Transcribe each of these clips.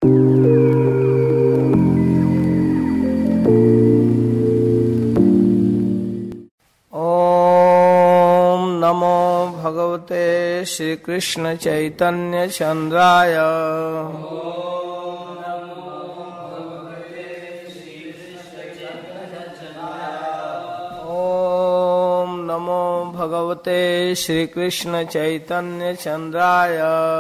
ओम नमो भगवते श्री कृष्ण चैतन्य चंद्राय। ओम नमो भगवते श्री कृष्ण चैतन्य चंद्राय।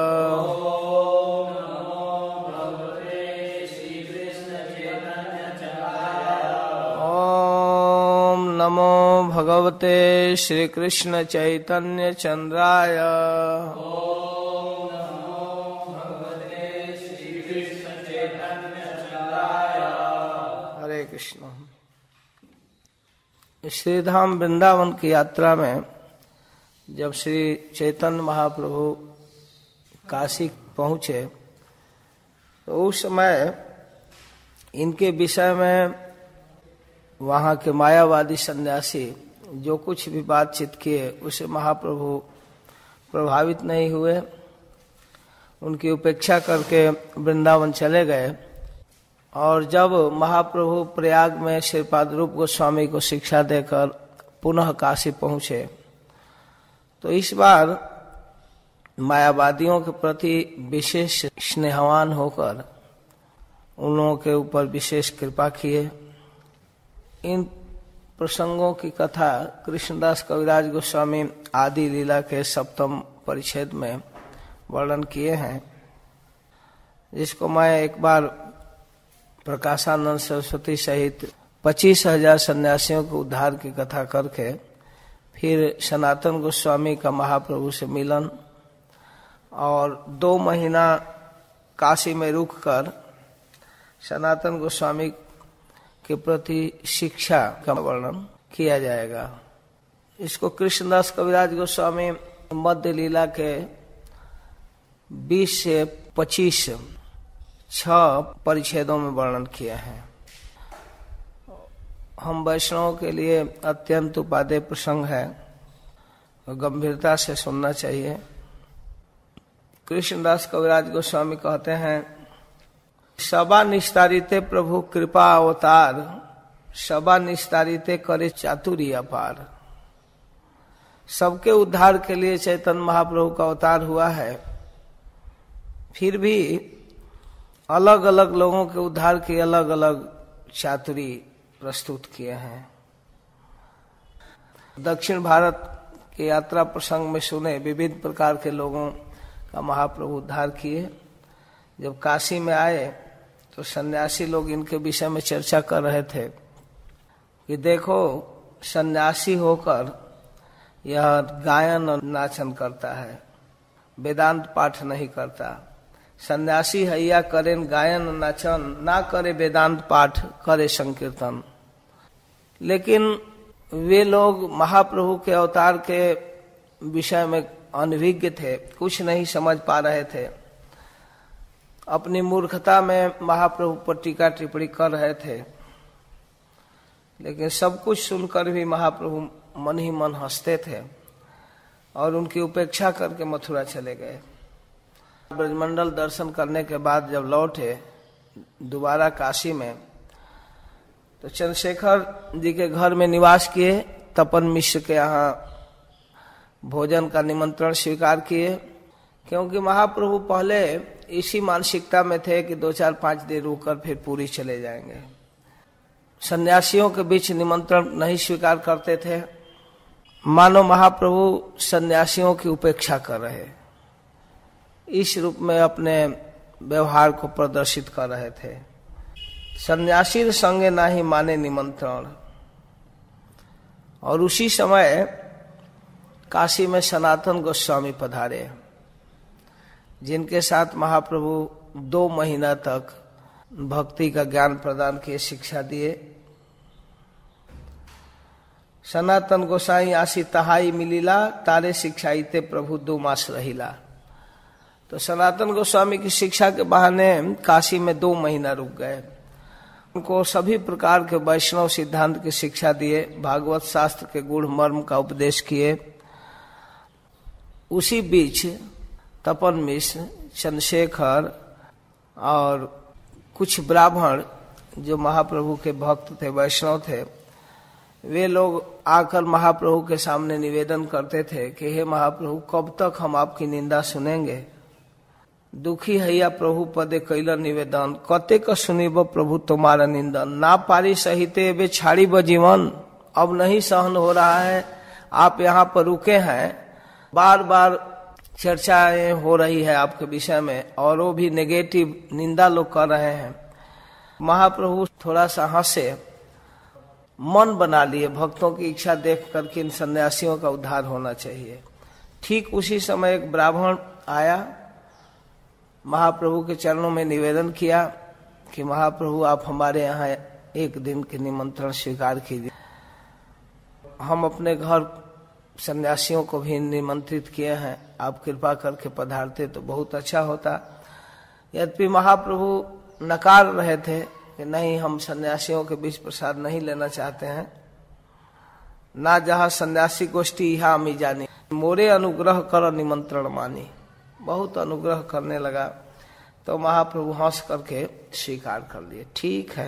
नमो भगवते श्री कृष्ण चैतन्य चंद्राय। हरे कृष्ण। श्रीधाम वृंदावन की यात्रा में जब श्री चैतन्य महाप्रभु काशी पहुँचे तो उस समय इनके विषय में वहाँ के मायावादी सन्यासी जो कुछ भी बातचीत किए उसे महाप्रभु प्रभावित नहीं हुए, उनकी उपेक्षा करके वृंदावन चले गए। और जब महाप्रभु प्रयाग में श्रीपाद रूप गोस्वामी को शिक्षा देकर पुनः काशी पहुँचे तो इस बार मायावादियों के प्रति विशेष स्नेहवान होकर उन लोगों के ऊपर विशेष कृपा किए। इन प्रसंगों की कथा कृष्णदास कविराज गोस्वामी आदि लीला के सप्तम परिच्छेद में वर्णन किए हैं, जिसको मैं एक बार प्रकाशानंद सरस्वती सहित 25,000 सन्यासियों के उद्धार की कथा करके फिर सनातन गोस्वामी का महाप्रभु से मिलन और 2 महीना काशी में रुककर सनातन गोस्वामी के प्रति शिक्षा का वर्णन किया जाएगा। इसको कृष्णदास कविराज गोस्वामी मध्य लीला के 20 से 25 6 परिच्छेदों में वर्णन किया है। हम वैष्णवों के लिए अत्यंत उपादेय प्रसंग है और गंभीरता से सुनना चाहिए। कृष्णदास कविराज गोस्वामी कहते हैं, सबा निस्तारिते प्रभु कृपा अवतार, सबा निस्तारिते करे चातुरी अपार। सबके उद्धार के लिए चैतन्य महाप्रभु का अवतार हुआ है, फिर भी अलग अलग लोगों के उद्धार की अलग अलग चातुरी प्रस्तुत किए हैं। दक्षिण भारत के यात्रा प्रसंग में सुने विविध प्रकार के लोगों का महाप्रभु उद्धार किए। जब काशी में आए तो सन्यासी लोग इनके विषय में चर्चा कर रहे थे कि देखो सन्यासी होकर यह गायन और नाचन करता है, वेदांत पाठ नहीं करता। सन्यासी हैया करें गायन नाचन, ना करे वेदांत पाठ, करे संकीर्तन। लेकिन वे लोग महाप्रभु के अवतार के विषय में अनभिज्ञ थे, कुछ नहीं समझ पा रहे थे। अपनी मूर्खता में महाप्रभु पर टीका टिप्पणी कर रहे थे, लेकिन सब कुछ सुनकर भी महाप्रभु मन ही मन हंसते थे और उनकी उपेक्षा करके मथुरा चले गए। ब्रजमंडल दर्शन करने के बाद जब लौटे दोबारा काशी में तो चंद्रशेखर जी के घर में निवास किए। तपन मिश्र के यहाँ भोजन का निमंत्रण स्वीकार किए, क्योंकि महाप्रभु पहले इसी मानसिकता में थे कि 2-4-5 दिन रुककर फिर पूरी चले जाएंगे। सन्यासियों के बीच निमंत्रण नहीं स्वीकार करते थे, मानो महाप्रभु सन्यासियों की उपेक्षा कर रहे, इस रूप में अपने व्यवहार को प्रदर्शित कर रहे थे। सन्यासी संगे ना ही माने निमंत्रण। और उसी समय काशी में सनातन गोस्वामी पधारे, जिनके साथ महाप्रभु 2 महीना तक भक्ति का ज्ञान प्रदान किए, शिक्षा दिए। सनातन गोसाई आसी तहाई मिलीला, तारे शिक्षाईते प्रभु 2 मास रहिला। तो सनातन गोस्वामी की शिक्षा के बहाने काशी में 2 महीना रुक गए। उनको सभी प्रकार के वैष्णव सिद्धांत की शिक्षा दिए, भागवत शास्त्र के गूढ़ मर्म का उपदेश किए। उसी बीच तपन मिश्र, चंद्रशेखर और कुछ ब्राह्मण जो महाप्रभु के भक्त थे, वैष्णव थे, वे लोग आकर महाप्रभु के सामने निवेदन करते थे कि हे महाप्रभु, कब तक हम आपकी निंदा सुनेंगे। दुखी हैया प्रभु पदे कैला निवेदन, कते का सुनिब प्रभु तुम्हारा निंदन, ना पारी सहिते वे छाड़ी ब जीवन। अब नहीं सहन हो रहा है, आप यहाँ पर रुके हैं, बार बार चर्चाएं हो रही है आपके विषय में और वो भी नेगेटिव निंदा लोग कर रहे हैं। महाप्रभु थोड़ा सा हंसे, मन बना लिए भक्तों की इच्छा देख करके इन सन्यासियों का उद्धार होना चाहिए। ठीक उसी समय एक ब्राह्मण आया, महाप्रभु के चरणों में निवेदन किया कि महाप्रभु आप हमारे यहाँ एक दिन के निमंत्रण स्वीकार कीजिए। हम अपने घर सन्यासियों को भी निमंत्रित किए हैं, आप कृपा करके पधारते तो बहुत अच्छा होता। यद्यपि महाप्रभु नकार रहे थे कि नहीं, हम सन्यासियों के बीच प्रसाद नहीं लेना चाहते हैं। ना जहाँ सन्यासी गोष्ठी यहाँ मी जानी, मोरे अनुग्रह कर निमंत्रण मानी। बहुत अनुग्रह करने लगा तो महाप्रभु हंस करके स्वीकार कर लिए, ठीक है।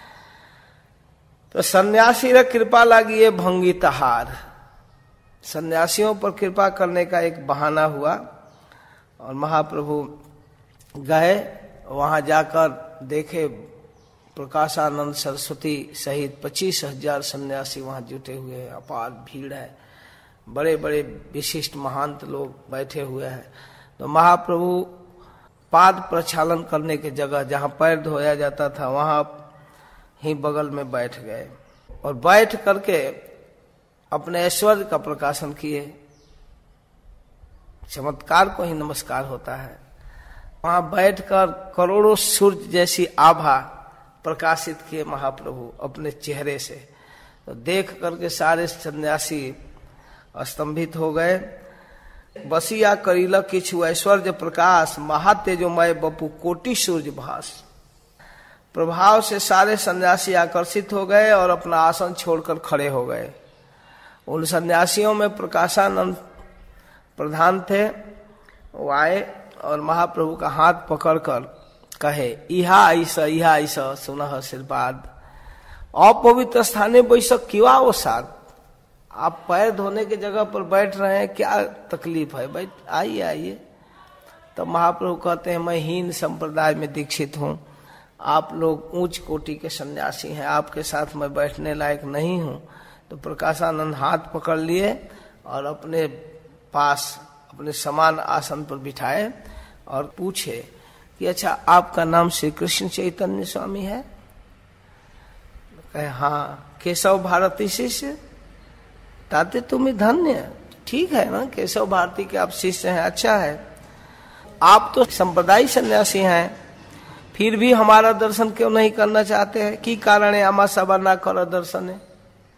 तो सन्यासी रे कृपा लागिए भंगी तहार, सन्यासियों पर कृपा करने का एक बहाना हुआ और महाप्रभु गए। वहां जाकर देखे प्रकाशानंद सरस्वती सहित 25,000 सन्यासी वहां जुटे हुए हैं, अपार भीड़ है, बड़े बड़े विशिष्ट महंत लोग बैठे हुए हैं। तो महाप्रभु पाद प्रक्षालन करने की जगह जहां पैर धोया जाता था वहां ही बगल में बैठ गए और बैठ करके अपने ऐश्वर्य का प्रकाशन किए। चमत्कार को ही नमस्कार होता है। वहां बैठकर करोड़ों सूर्य जैसी आभा प्रकाशित किए महाप्रभु अपने चेहरे से। तो देख करके सारे सन्यासी स्तंभित हो गए। बसिया करीला किछु ऐश्वर्य प्रकाश, महातेजोमय बपु कोटि सूर्य भास। प्रभाव से सारे सन्यासी आकर्षित हो गए और अपना आसन छोड़कर खड़े हो गए। उन सन्यासियों में प्रकाशानंद प्रधान थे, वो आए और महाप्रभु का हाथ पकड़कर कहे, इहा ऐसा सुनह श्रीपाद, अपवित्र स्थाने बैसक क्यों वो साथ। आप पैर धोने की जगह पर बैठ रहे हैं, क्या तकलीफ है, बैठ आइए आइए। तो महाप्रभु कहते हैं, मैं हीन संप्रदाय में दीक्षित हूँ, आप लोग उच्च कोटि के सन्यासी हैं, आपके साथ मैं बैठने लायक नहीं हूँ। तो प्रकाशानंद हाथ पकड़ लिए और अपने पास अपने समान आसन पर बिठाए और पूछे कि अच्छा, आपका नाम श्री कृष्ण चैतन्य स्वामी है? कहे हाँ। केशव भारती शिष्य? ताते तुम धन्य। ठीक है ना, केशव भारती के आप शिष्य हैं, अच्छा है। आप तो संप्रदायी सन्यासी हैं, फिर भी हमारा दर्शन क्यों नहीं करना चाहते हैं? की कारण है आमा सभा ना करो दर्शन है।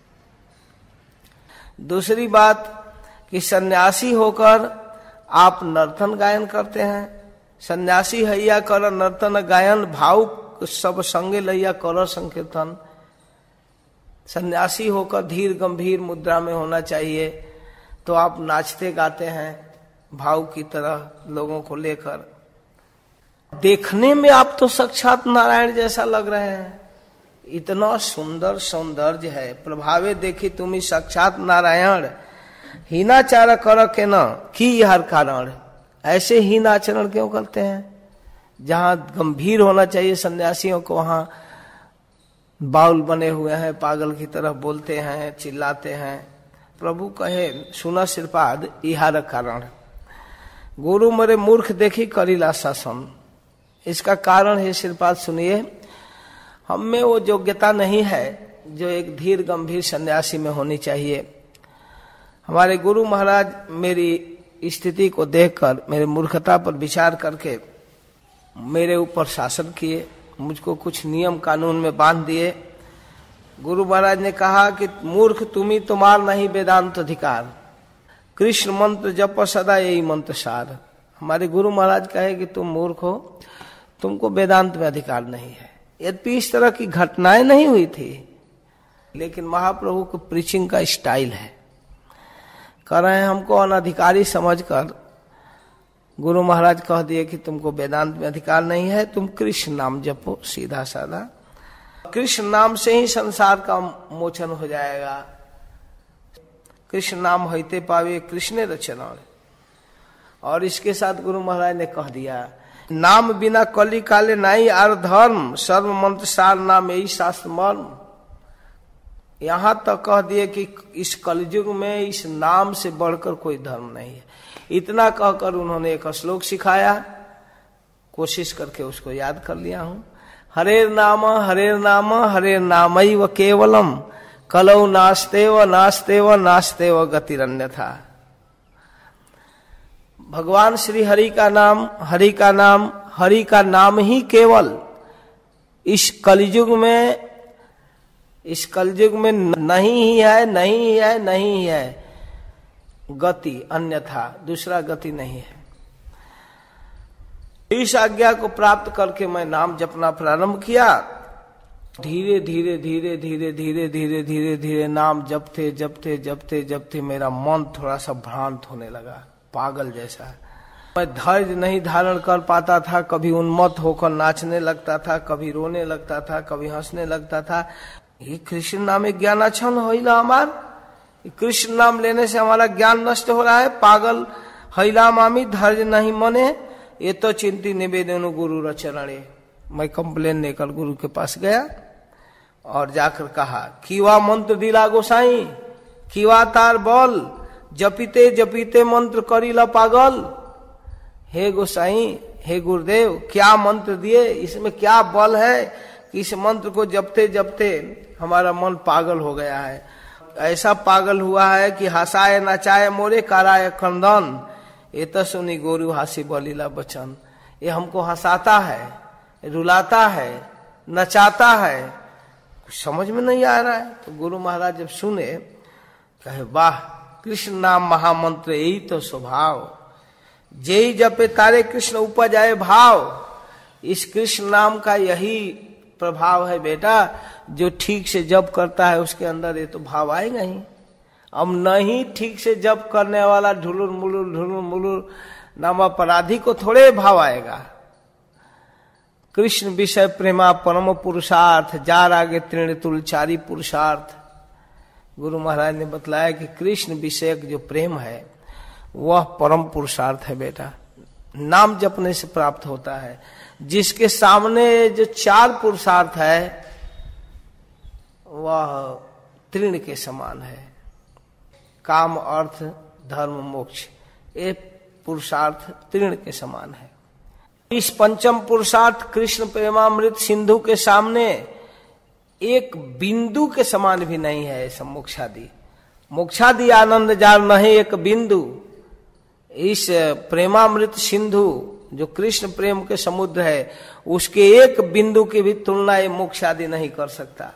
दूसरी बात कि सन्यासी होकर आप नर्तन गायन करते हैं। सन्यासी हैया कर नर्तन गायन, भाव सब संगे लैया करो संकीर्तन। सन्यासी होकर धीर गंभीर मुद्रा में होना चाहिए, तो आप नाचते गाते हैं भाव की तरह लोगों को लेकर। देखने में आप तो साक्षात नारायण जैसा लग रहे हैं, इतना सुंदर सौंदर्य है, प्रभावे देखी तुम्ही साक्षात नारायण। हीनाचार कर के न की हर कारण, ऐसे हीन आचरण क्यों करते हैं? जहां गंभीर होना चाहिए सन्यासियों को, वहां बाउल बने हुए हैं, पागल की तरह बोलते हैं, चिल्लाते हैं। प्रभु कहे, सुना श्रीपाद इहार कारण, गुरु मरे मूर्ख देखी करीला शासन। इसका कारण है श्रीपाद सुनिए, हम में वो योग्यता नहीं है जो एक धीर गंभीर सन्यासी में होनी चाहिए। हमारे गुरु महाराज मेरी स्थिति को देखकर, मेरे मूर्खता पर विचार करके मेरे ऊपर शासन किए, मुझको कुछ नियम कानून में बांध दिए। गुरु महाराज ने कहा कि मूर्ख तुम्ही तुम्हार नहीं वेदांत अधिकार, कृष्ण मंत्र जप सदा यही मंत्र सार। हमारे गुरु महाराज कहे कि तुम मूर्ख हो, तुमको वेदांत में अधिकार नहीं है। यद्यपि इस तरह की घटनाएं नहीं हुई थी, लेकिन महाप्रभु को प्रीचिंग का स्टाइल है। कह रहे हैं हमको अनधिकारी समझकर गुरु महाराज कह दिए कि तुमको वेदांत में अधिकार नहीं है, तुम कृष्ण नाम जपो, सीधा साधा। कृष्ण नाम से ही संसार का मोचन हो जाएगा। कृष्ण नाम होते पावे कृष्ण रचना। और इसके साथ गुरु महाराज ने कह दिया, नाम बिना कली काले नाई आर धर्म, सर्व मंत्र सार नाम यही शास्त्र मर्म। यहां तक कह दिए कि इस कलयुग में इस नाम से बढ़कर कोई धर्म नहीं है। इतना कहकर उन्होंने एक श्लोक सिखाया, कोशिश करके उसको याद कर लिया हूं। हरेर नाम हरेर नामैव केवलम, कलौ नास्तेव नास्तेव नास्तेव गतिरन्यथा। भगवान श्री हरि का नाम, हरि का नाम, हरि का नाम ही केवल इस कलयुग में नहीं है, नहीं है, नहीं है गति, अन्यथा दूसरा गति नहीं है। इस आज्ञा को प्राप्त करके मैं नाम जपना प्रारंभ किया। धीरे धीरे धीरे धीरे धीरे धीरे धीरे धीरे नाम जपते जपते जपते जपते मेरा मन थोड़ा सा भ्रांत होने लगा, पागल जैसा। मैं धैर्य नहीं धारण कर पाता था, कभी उन्मत्त होकर नाचने लगता था, कभी रोने लगता था, कभी हंसने लगता था। ये कृष्ण नाम एक ज्ञानाच्छन होइला हमार, कृष्ण नाम लेने से हमारा ज्ञान नष्ट हो रहा है। पागल हैला मामी धैर्य नहीं मने, ये तो चिंती निवेदन गुरु रचरणे। मैं कंप्लेन लेकर गुरु के पास गया और जाकर कहा, कीवा मंत्र दिला गोसाई, कीवा तार बल, जपीते जपीते मंत्र करीला पागल। हे गोसाई, हे गुरुदेव, क्या मंत्र दिए, इसमें क्या बल है कि इस मंत्र को जपते जपते हमारा मन पागल हो गया है। ऐसा पागल हुआ है कि हंसाए नचाए मोरे कराए क्रंदन। ये तो सुनी गोरु हासी बोलीला बचन। ये हमको हंसाता है, रुलाता है, नचाता है, कुछ समझ में नहीं आ रहा है। तो गुरु महाराज जब सुने, कहे वाह, कृष्ण नाम महामंत्र यही तो स्वभाव, जेई जपे तारे कृष्ण उपज आए भाव। इस कृष्ण नाम का यही प्रभाव है बेटा, जो ठीक से जप करता है उसके अंदर ये तो भाव आएगा ही। अब नहीं ठीक से जप करने वाला ढुलुर मुलुर नाम अपराधी को थोड़े भाव आएगा। कृष्ण विषय प्रेमा परम पुरुषार्थ, जार आगे तृण तुलचारी पुरुषार्थ। गुरु महाराज ने बतलाया कि कृष्ण विषयक जो प्रेम है वह परम पुरुषार्थ है बेटा, नाम जपने से प्राप्त होता है। जिसके सामने जो चार पुरुषार्थ है वह तृण के समान है, काम अर्थ धर्म मोक्ष, ये पुरुषार्थ तृण के समान है। इस पंचम पुरुषार्थ कृष्ण प्रेमामृत सिंधु के सामने एक बिंदु के समान भी नहीं है। सब मोक्षादि आनंद जार नहीं एक बिंदु। इस प्रेमामृत सिंधु जो कृष्ण प्रेम के समुद्र है, उसके एक बिंदु की भी तुलना ये मोक्ष आदि नहीं कर सकता।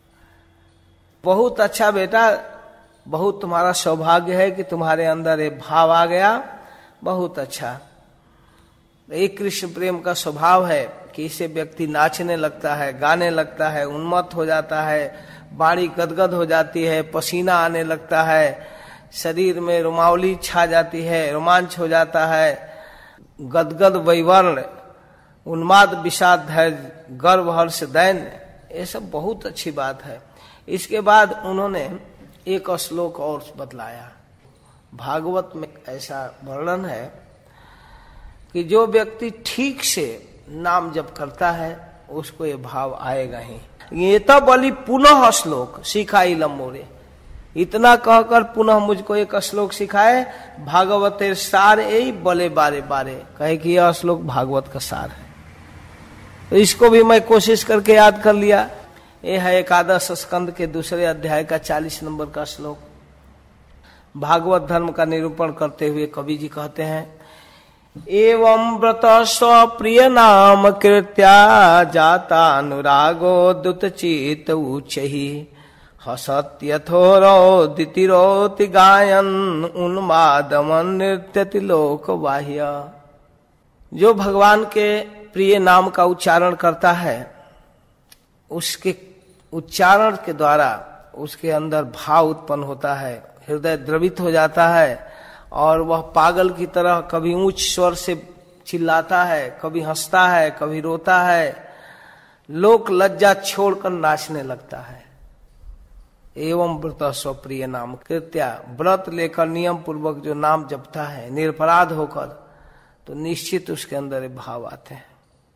बहुत अच्छा बेटा, बहुत तुम्हारा सौभाग्य है कि तुम्हारे अंदर ये भाव आ गया, बहुत अच्छा। एक कृष्ण प्रेम का स्वभाव है कि इसे व्यक्ति नाचने लगता है, गाने लगता है, उन्मत्त हो जाता है, बाड़ी गदगद हो जाती है, पसीना आने लगता है, शरीर में रोमावली छा जाती है, रोमांच हो जाता है, गदगद वैवर्ण, उन्माद विषाद धैर्य, गर्व हर्ष दैन्य, ये सब बहुत अच्छी बात है। इसके बाद उन्होंने एक श्लोक और बतलाया। भागवत में ऐसा वर्णन है कि जो व्यक्ति ठीक से नाम जप करता है उसको ये भाव आएगा ही। ये तो बोली पुनः श्लोक सिखाई लंबोरे, इतना कहकर पुनः मुझको एक श्लोक सिखाए। भागवतेर सार यही बोले बारे बारे, कहे कि यह श्लोक भागवत का सार है। तो इसको भी मैं कोशिश करके याद कर लिया। ये है एकादश स्कंद के दूसरे अध्याय का 40 नंबर का श्लोक। भागवत धर्म का निरूपण करते हुए कवि जी कहते हैं, एवं व्रत स्वप्रिय नाम कृत्या जाता अनुरागो दुत चित उच्चहि हसत्यथोरो दितिरोति गायन उन्मादमन नृत्यति लोक बाह्य। जो भगवान के प्रिय नाम का उच्चारण करता है, उसके उच्चारण के द्वारा उसके अंदर भाव उत्पन्न होता है, हृदय द्रवित हो जाता है और वह पागल की तरह कभी ऊंच स्वर से चिल्लाता है, कभी हंसता है, कभी रोता है, लोक लज्जा छोड़कर नाचने लगता है। एवं व्रत स्वप्रिय नाम कृत्या, व्रत लेकर नियम पूर्वक जो नाम जपता है निरपराध होकर, तो निश्चित उसके अंदर भाव आते हैं।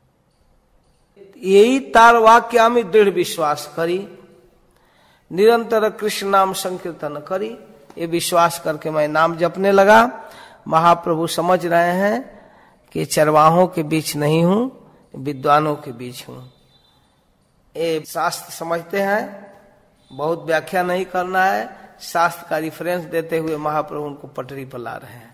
यही तार वाक्य में दृढ़ विश्वास करी, निरंतर कृष्ण नाम संकीर्तन करी, ये विश्वास करके मैं नाम जपने लगा। महाप्रभु समझ रहे हैं कि चरवाहों के बीच नहीं हूं, विद्वानों के बीच हूं। ये शास्त्र समझते हैं, बहुत व्याख्या नहीं करना है, शास्त्र का रिफरेंस देते हुए महाप्रभु उनको पटरी पर ला रहे हैं।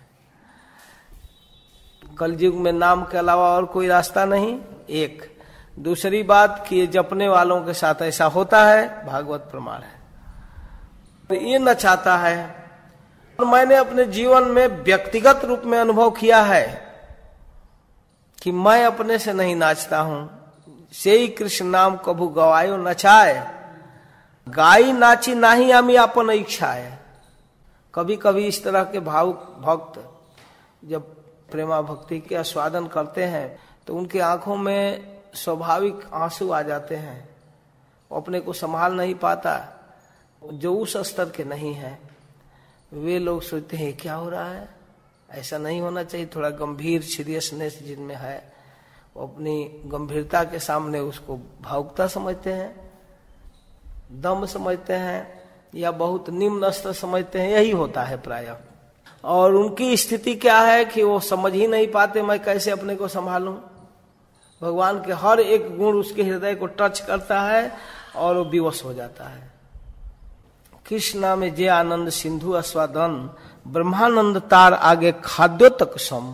कलयुग में नाम के अलावा और कोई रास्ता नहीं। एक दूसरी बात कि ये जपने वालों के साथ ऐसा होता है, भागवत प्रमाण है। तो ये न चाहता है, और मैंने अपने जीवन में व्यक्तिगत रूप में अनुभव किया है कि मैं अपने से नहीं नाचता हूं। से ही कृष्ण नाम कभू गवायो नचाए, गाई नाची नाही आमी अपन इच्छा है। कभी कभी इस तरह के भावुक भक्त जब प्रेमा भक्ति के आस्वादन करते हैं तो उनकी आंखों में स्वाभाविक आंसू आ जाते हैं, अपने को संभाल नहीं पाता। जो उस स्तर के नहीं है वे लोग सोचते हैं क्या हो रहा है, ऐसा नहीं होना चाहिए। थोड़ा गंभीर सीरियसनेस जिनमें है वो अपनी गंभीरता के सामने उसको भावुकता समझते हैं, दम समझते हैं, या बहुत निम्न स्तर समझते हैं। यही होता है प्रायः। और उनकी स्थिति क्या है कि वो समझ ही नहीं पाते मैं कैसे अपने को संभालूं। भगवान के हर एक गुण उसके हृदय को टच करता है और वो विवश हो जाता है। कृष्णा में जे आनंद सिंधु अस्वादन, ब्रह्मानंद तार आगे खाद्यो तक सम।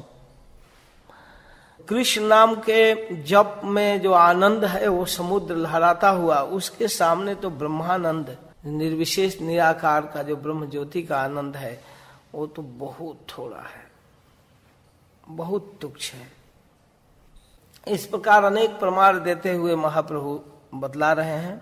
कृष्ण नाम के जप में जो आनंद है वो समुद्र लहराता हुआ, उसके सामने तो ब्रह्मानंद निर्विशेष निराकार का जो ब्रह्म ज्योति का आनंद है वो तो बहुत थोड़ा है, बहुत तुच्छ है। इस प्रकार अनेक प्रमाण देते हुए महाप्रभु बतला रहे हैं।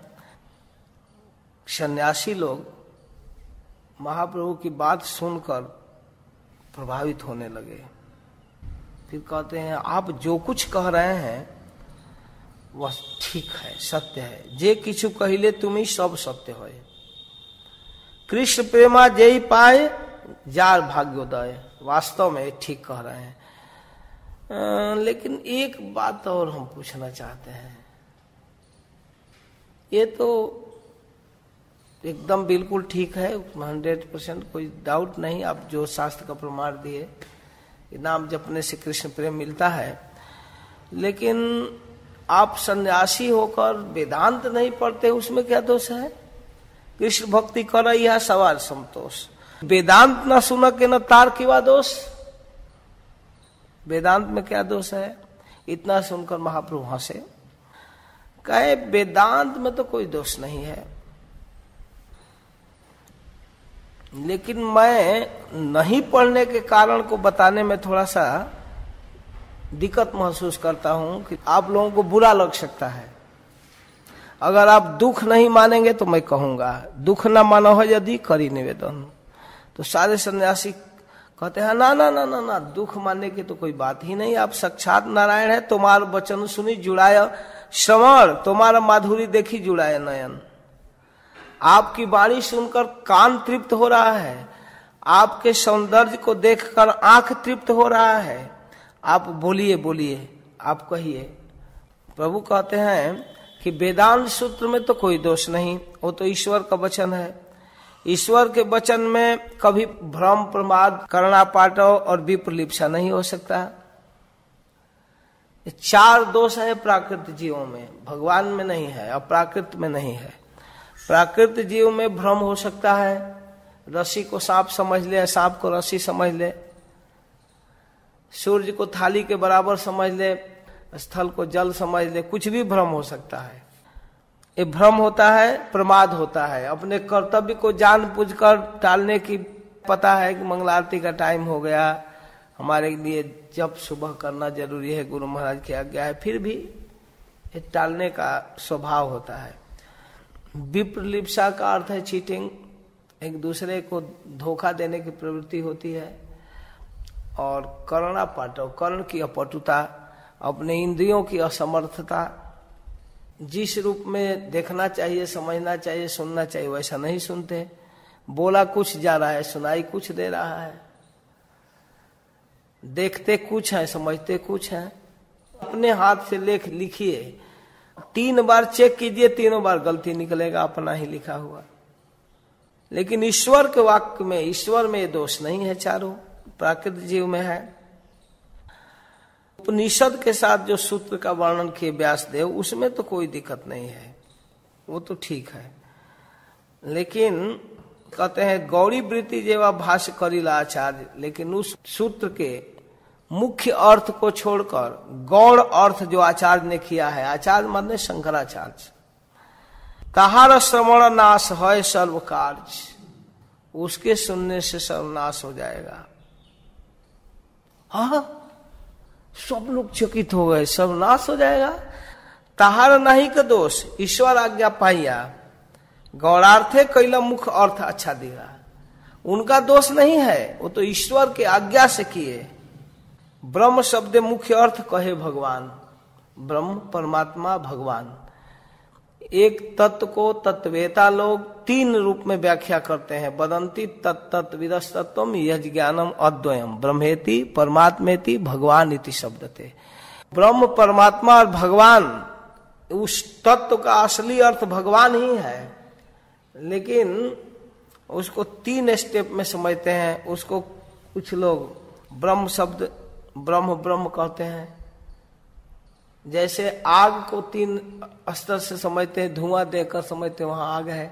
सन्यासी लोग महाप्रभु की बात सुनकर प्रभावित होने लगे। फिर कहते हैं आप जो कुछ कह रहे हैं वह ठीक है, सत्य है। जे किछु कहिले तुम्ही सब सत्य हो। कृष्ण प्रेमा जेई पाए जार भाग्योदय। वास्तव में ठीक कह रहे हैं। लेकिन एक बात और हम पूछना चाहते हैं। ये तो एकदम बिल्कुल ठीक है, 100% कोई डाउट नहीं। आप जो शास्त्र का प्रमाण दिए, नाम जपने से कृष्ण प्रेम मिलता है, लेकिन आप सन्यासी होकर वेदांत नहीं पढ़ते, उसमें क्या दोष है? कृष्ण भक्ति कर यह सवाल संतोष। वेदांत न सुन के न तार किवा दोष। वेदांत में क्या दोष है? इतना सुनकर महाप्रभु हंसे, कहे वेदांत में तो कोई दोष नहीं है, लेकिन मैं नहीं पढ़ने के कारण को बताने में थोड़ा सा दिक्कत महसूस करता हूं कि आप लोगों को बुरा लग सकता है। अगर आप दुख नहीं मानेंगे तो मैं कहूंगा, दुख न मानो है यदि करी निवेदन। तो सारे सन्यासी कहते हैं ना ना ना ना ना, दुख मानने की तो कोई बात ही नहीं। आप साक्षात नारायण है, तुम्हारा वचन सुनी जुड़ाया श्रवण, तुम्हारा माधुरी देखी जुड़ाया नयन। आपकी वाणी सुनकर कान तृप्त हो रहा है, आपके सौंदर्य को देखकर आंख तृप्त हो रहा है। आप बोलिए बोलिए, आप कहिए। प्रभु कहते हैं कि वेदांत सूत्र में तो कोई दोष नहीं, वो तो ईश्वर का वचन है। ईश्वर के वचन में कभी भ्रम प्रमाद कर्णापाटव और विप्रलिप्सा नहीं हो सकता। 4 दोष है प्राकृत जीवों में, भगवान में नहीं है, अप्राकृत में नहीं है। प्राकृत जीव में भ्रम हो सकता है, रस्सी को सांप समझ ले, सांप को रस्सी समझ ले, सूर्य को थाली के बराबर समझ ले, स्थल को जल समझ ले, कुछ भी भ्रम हो सकता है। ये भ्रम होता है, प्रमाद होता है। अपने कर्तव्य को जानबूझकर टालने की, पता है कि मंगल आरती का टाइम हो गया, हमारे लिए जब सुबह करना जरूरी है, गुरु महाराज की आज्ञा है, फिर भी ये टालने का स्वभाव होता है। विप्रलिप्सा का अर्थ है चीटिंग, एक दूसरे को धोखा देने की प्रवृत्ति होती है। और कर्णा पाटव, कर्ण की अपटुता, अपने इंद्रियों की असमर्थता, जिस रूप में देखना चाहिए, समझना चाहिए, सुनना चाहिए वैसा नहीं सुनते। बोला कुछ जा रहा है, सुनाई कुछ दे रहा है, देखते कुछ है, समझते कुछ है। अपने हाथ से लेख लिखिए, 3 बार चेक कीजिए, तीनों बार गलती निकलेगा अपना ही लिखा हुआ। लेकिन ईश्वर के वाक्य में, ईश्वर में ये दोष नहीं है, चारों प्राकृत जीव में है। उपनिषद के साथ जो सूत्र का वर्णन किए व्यासदेव, उसमें तो कोई दिक्कत नहीं है, वो तो ठीक है। लेकिन कहते हैं गौरी वृत्ति जेवा भाष्य करिला आचार्य, लेकिन उस सूत्र के मुख्य अर्थ को छोड़कर गौड़ अर्थ जो आचार्य ने किया है, आचार्य माने शंकराचार्य, ताहार श्रवण नाश है सर्व कार्य, उसके सुनने से सर्वनाश हो जाएगा। हाँ, सब लोग चकित हो गए, सर्वनाश हो जाएगा। ताहार नहीं का दोष, ईश्वर आज्ञा पाइया, गौरार्थे कैला मुख्य अर्थ अच्छा दिया, उनका दोष नहीं है, वो तो ईश्वर के आज्ञा से किए। ब्रह्म शब्द मुख्य अर्थ कहे भगवान, ब्रह्म परमात्मा भगवान। एक तत्व को तत्वेता लोग 3 रूप में व्याख्या करते हैं, वदंती तत्त विदस्तत्वम यज् ज्ञानम अद्वयम ब्रह्मेति परमात्मेति भगवान इति शब्दते। ब्रह्म परमात्मा और भगवान, उस तत्व का असली अर्थ भगवान ही है, लेकिन उसको 3 स्टेप में समझते हैं। उसको कुछ लोग ब्रह्म शब्द ब्रह्म ब्रह्म कहते हैं, जैसे आग को 3 स्तर से समझते हैं, धुआं देखकर समझते हैं वहां आग है,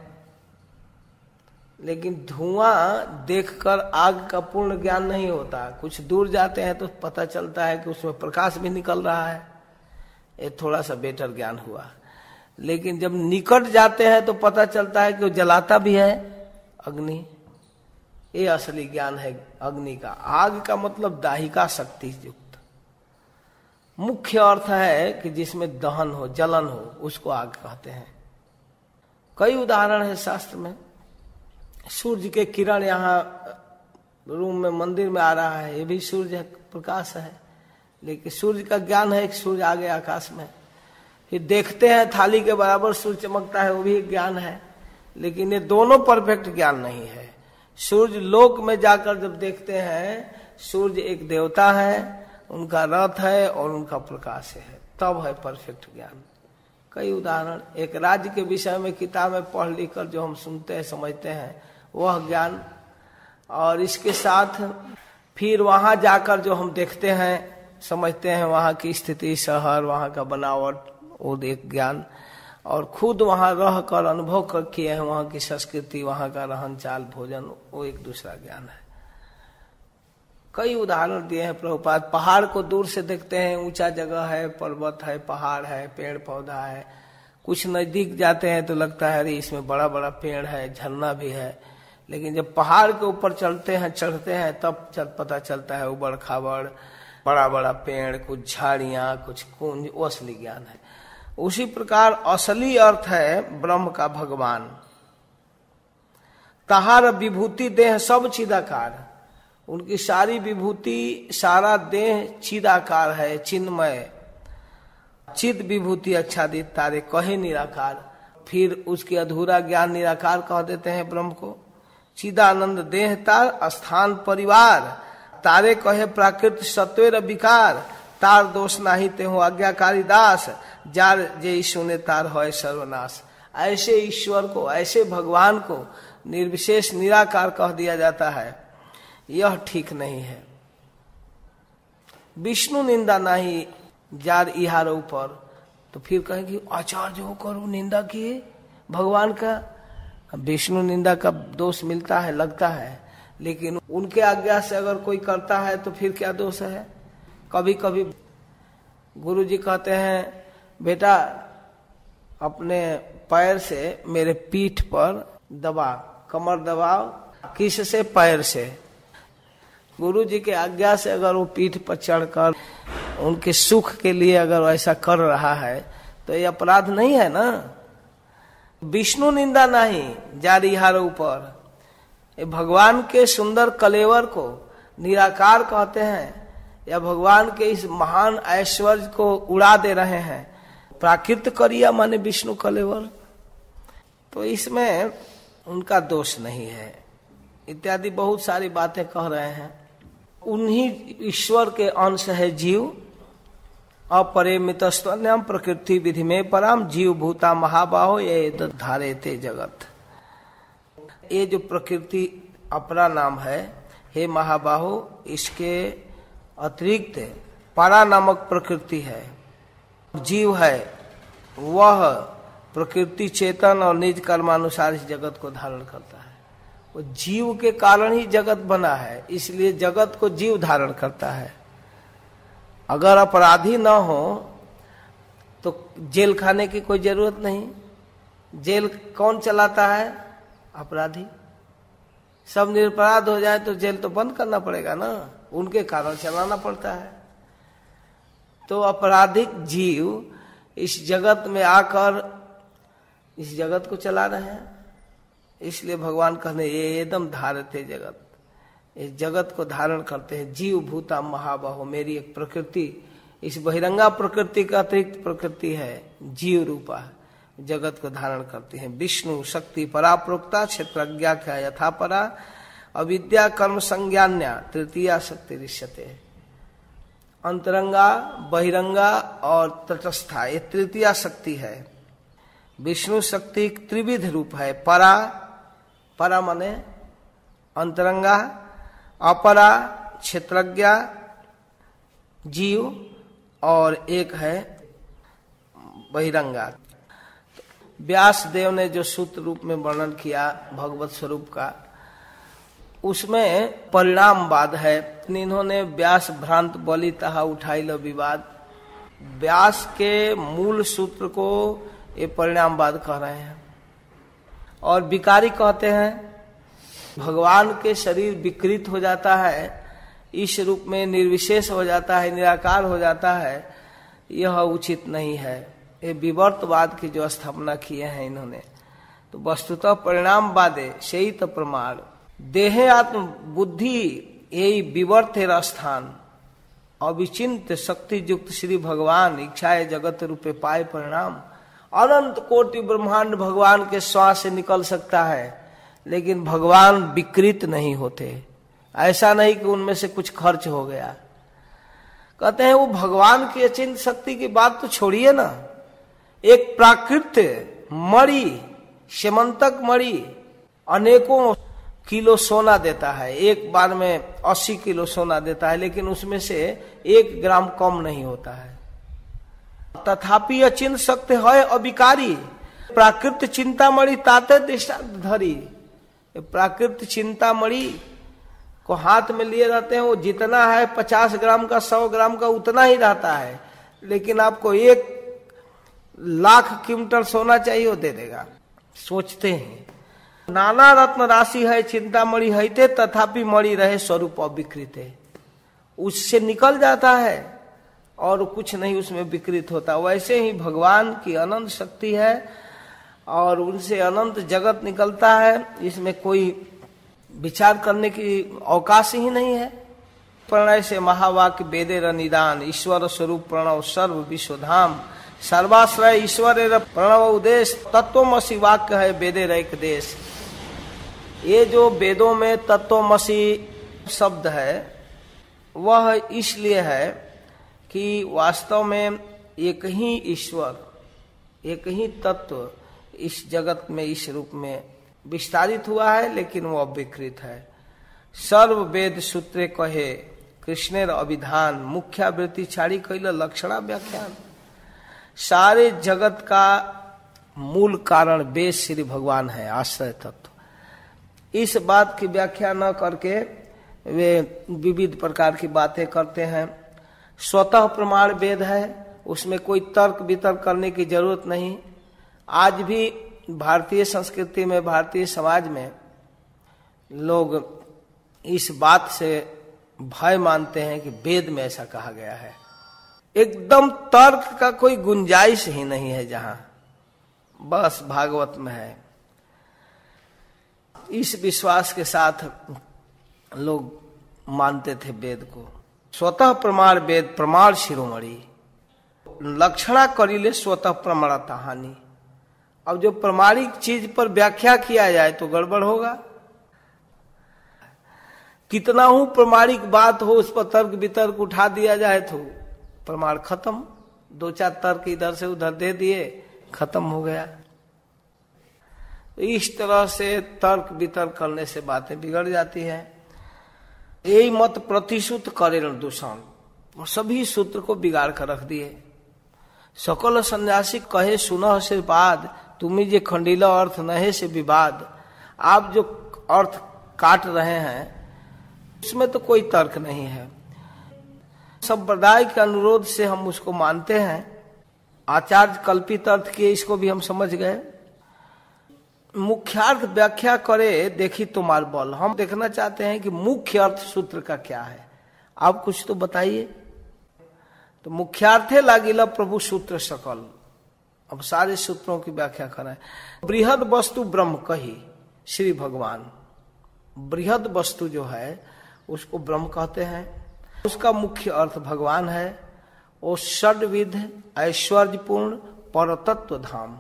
लेकिन धुआं देखकर आग का पूर्ण ज्ञान नहीं होता। कुछ दूर जाते हैं तो पता चलता है कि उसमें प्रकाश भी निकल रहा है, ये थोड़ा सा बेटर ज्ञान हुआ। लेकिन जब निकट जाते हैं तो पता चलता है कि वो जलाता भी है, अग्नि। ये असली ज्ञान है अग्नि का। आग का मतलब दाहिका शक्ति युक्त, मुख्य अर्थ है कि जिसमें दहन हो, जलन हो, उसको आग कहते हैं। कई उदाहरण है शास्त्र में। सूर्य के किरण यहाँ रूम में मंदिर में आ रहा है, ये भी सूर्य प्रकाश है, लेकिन सूर्य का ज्ञान है कि सूर्य आ गया आकाश में। फिर देखते हैं थाली के बराबर सूर्य चमकता है, वो भी एक ज्ञान है, लेकिन ये दोनों परफेक्ट ज्ञान नहीं है। सूर्य लोक में जाकर जब देखते हैं, सूर्य एक देवता है, उनका रथ है और उनका प्रकाश है, तब है परफेक्ट ज्ञान। कई उदाहरण, एक राज्य के विषय में किताब में पढ़ लिख कर जो हम सुनते हैं, समझते हैं, वह ज्ञान। और इसके साथ फिर वहां जाकर जो हम देखते हैं, समझते हैं, वहां की स्थिति, शहर, वहां का बनावट, वो एक ज्ञान। और खुद वहां रह कर अनुभव कर किए हैं वहां की संस्कृति, वहां का रहन चाल, भोजन, वो एक दूसरा ज्ञान है। कई उदाहरण दिए हैं प्रभुपाद। पहाड़ को दूर से देखते हैं, ऊंचा जगह है, पर्वत है, पहाड़ है, पेड़ पौधा है। कुछ नजदीक जाते हैं तो लगता है अरे इसमें बड़ा बड़ा पेड़ है, झरना भी है। लेकिन जब पहाड़ के ऊपर चढ़ते हैं तब पता चलता है उबड़ खाबड़, बड़ा बड़ा पेड़, कुछ झाड़ियां, कुछ कुंज, वो असली ज्ञान है। उसी प्रकार असली अर्थ है ब्रह्म का भगवान। ताहार विभूति देह सब चिदाकार, उनकी सारी विभूति, सारा देह चिदाकार है, चिन्मय, चिद विभूति आच्छादित तारे कहे निराकार। फिर उसकी अधूरा ज्ञान निराकार कह देते हैं ब्रह्म को। चिदानंद देह तार स्थान परिवार, तारे कहे प्राकृत सत्वेर विकार, तार दोष नाही ते हो आज्ञाकारी दास, जार जे सुने तार है सर्वनाश। ऐसे ईश्वर को, ऐसे भगवान को निर्विशेष निराकार कह दिया जाता है, यह ठीक नहीं है। विष्णु निंदा नहीं जार इहार ऊपर, तो फिर कहेंगे आचार्य होकर वो निंदा किए भगवान का। विष्णु निंदा का दोष मिलता है, लगता है, लेकिन उनके आज्ञा से अगर कोई करता है तो फिर क्या दोष है। कभी कभी गुरु जी कहते हैं, बेटा अपने पैर से मेरे पीठ पर दबा, कमर दबाओ। किससे? पैर से। गुरु जी के आज्ञा से अगर वो पीठ पर चढ़कर उनके सुख के लिए अगर ऐसा कर रहा है तो ये अपराध नहीं है ना। विष्णु निंदा नहीं जारी हार ऊपर, भगवान के सुंदर कलेवर को निराकार कहते हैं या भगवान के इस महान ऐश्वर्य को उड़ा दे रहे हैं। प्राकृत करिया माने विष्णु कलेवर, तो इसमें उनका दोष नहीं है इत्यादि बहुत सारी बातें कह रहे हैं। उन्हीं ईश्वर के अंश है जीव। अपरिमितस्त्वन्यम प्रकृति विधि में पराम जीव भूता महाबाहो ये धारे थे जगत। ये जो प्रकृति अपरा नाम है, हे महाबाहो, इसके अतिरिक्त परा नामक प्रकृति है। जीव है वह प्रकृति चेतन और निज कर्मानुसार इस जगत को धारण करता है। वो जीव के कारण ही जगत बना है, इसलिए जगत को जीव धारण करता है। अगर अपराधी न हो तो जेल खाने की कोई जरूरत नहीं। जेल कौन चलाता है? अपराधी। सब निरपराध हो जाए तो जेल तो बंद करना पड़ेगा ना, उनके कारण चलाना पड़ता है। तो अपराधिक जीव इस जगत में आकर इस जगत को चला रहे हैं। इसलिए भगवान कहने ये एकदम धारते जगत, इस जगत को धारण करते हैं। जीव भूता महाबाहो, मेरी एक प्रकृति, इस बहिरंगा प्रकृति का अतिरिक्त प्रकृति है जीव रूपा, जगत को धारण करती है। विष्णु शक्ति परा प्रोक्ता क्षेत्रज्ञा क्या यथा परा अविद्या कर्म संज्ञान्या तृतीया शक्ति ऋष्यते। अंतरंगा, बहिरंगा और तटस्था, ये तृतीया शक्ति है। विष्णु शक्ति त्रिविध रूप है। परा, परा माने अंतरंगा, अपरा क्षेत्रज्ञा जीव, और एक है बहिरंगा। व्यास देव ने जो सूत्र रूप में वर्णन किया भगवत स्वरूप का, उसमें परिणामवाद है। इन्होंने व्यास भ्रांत बलि तहा उठाई लो विवाद, व्यास के मूल सूत्र को ये परिणामवाद कह रहे हैं। और विकारी कहते हैं भगवान के शरीर विकृत हो जाता है, इस रूप में निर्विशेष हो जाता है, निराकार हो जाता है, यह उचित नहीं है। ये विवर्तवाद की जो स्थापना किए हैं इन्होंने, तो वस्तुतः परिणामवादे से ही तो प्रमाण देहे आत्म बुद्धि यही विवर्तेर स्थान अविचिंत शक्ति युक्त श्री भगवान इच्छाए जगत रूपे पाए परिणाम। अनंत कोटि ब्रह्मांड भगवान के श्वास से निकल सकता है, लेकिन भगवान विकृत नहीं होते। ऐसा नहीं कि उनमें से कुछ खर्च हो गया। कहते हैं वो भगवान की अचिंत शक्ति की बात तो छोड़िए ना, एक प्राकृत मणि, सेमंतक मणि अनेकों किलो सोना देता है, एक बार में 80 किलो सोना देता है, लेकिन उसमें से 1 ग्राम कम नहीं होता है। तथापि अचिंत शक्ति है अविकारी, प्राकृत चिंतामणि ताते दृष्टांत धरी। प्राकृत चिंतामणि को हाथ में लिए रहते हैं, वो जितना है 50 ग्राम का 100 ग्राम का उतना ही रहता है, लेकिन आपको 1 लाख क्विंटल सोना चाहिए वो दे देगा। सोचते हैं नाना रत्न राशि है चिंतामणि है ते तथापि मणि रहे स्वरूप अविकृत है, उससे निकल जाता है और कुछ नहीं उसमें विकृत होता। वैसे ही भगवान की अनंत शक्ति है और उनसे अनंत जगत निकलता है, इसमें कोई विचार करने की अवकाश ही नहीं है। प्रणय से महावाक्य वेदे निदान ईश्वर स्वरूप प्रणव सर्व विश्वधाम सर्वाश्रय ईश्वर प्रणव उदेश तत्वमसि वाक्य है वेदे रैक देश। ये जो वेदों में तत्वमसि शब्द है वह इसलिए है कि वास्तव में एक ही ईश्वर, एक ही तत्व इस जगत में इस रूप में विस्तारित हुआ है, लेकिन वो अविकृत है। सर्व वेद सूत्रे कहे कृष्णेर अभिधान मुख्यावृत्ति छाड़ी कैल लक्षणा व्याख्यान। सारे जगत का मूल कारण वेद श्री भगवान है, आश्रय तत्व। इस बात की व्याख्या न करके वे विविध प्रकार की बातें करते हैं। स्वतः प्रमाण वेद है, उसमें कोई तर्क वितर्क करने की जरूरत नहीं। आज भी भारतीय संस्कृति में, भारतीय समाज में लोग इस बात से भय मानते हैं कि वेद में ऐसा कहा गया है। एकदम तर्क का कोई गुंजाइश ही नहीं है, जहां बस भागवत में है। इस विश्वास के साथ लोग मानते थे वेद को। स्वतः प्रमाण वेद प्रमाण शिरोमणि, लक्षणा करिले स्वतः प्रमाणता हानि। अब जो प्रमाणिक चीज पर व्याख्या किया जाए तो गड़बड़ होगा। कितना हूं प्रमाणिक बात हो, उस पर तर्क वितर्क उठा दिया जाए तो प्रमाण खत्म। दो चार तर्क इधर से उधर दे दिए, खत्म हो गया। इस तरह से तर्क वितर्क करने से बातें बिगड़ जाती है। यही मत प्रतिशुद्ध करेल दूषण, और सभी सूत्र को बिगाड़ कर रख दिए। सकल सन्यासी कहे सुनह से बाद, तुम्हें जे खंडीला अर्थ नहे से विवाद। आप जो अर्थ काट रहे हैं उसमें तो कोई तर्क नहीं है। संप्रदाय के अनुरोध से हम उसको मानते हैं। आचार्य कल्पित अर्थ किए, इसको भी हम समझ गए। मुख्यार्थ व्याख्या करे देखी तुम्हार बल। हम देखना चाहते हैं कि मुख्य अर्थ सूत्र का क्या है। आप कुछ तो बताइए। तो मुख्यार्थे लागिला प्रभु सूत्र सकल। अब सारे सूत्रों की व्याख्या करें। बृहद वस्तु ब्रह्म कही श्री भगवान। बृहद वस्तु जो है उसको ब्रह्म कहते हैं। उसका मुख्य अर्थ भगवान है। वो षड्विध ऐश्वर्यपूर्ण परतत्व धाम,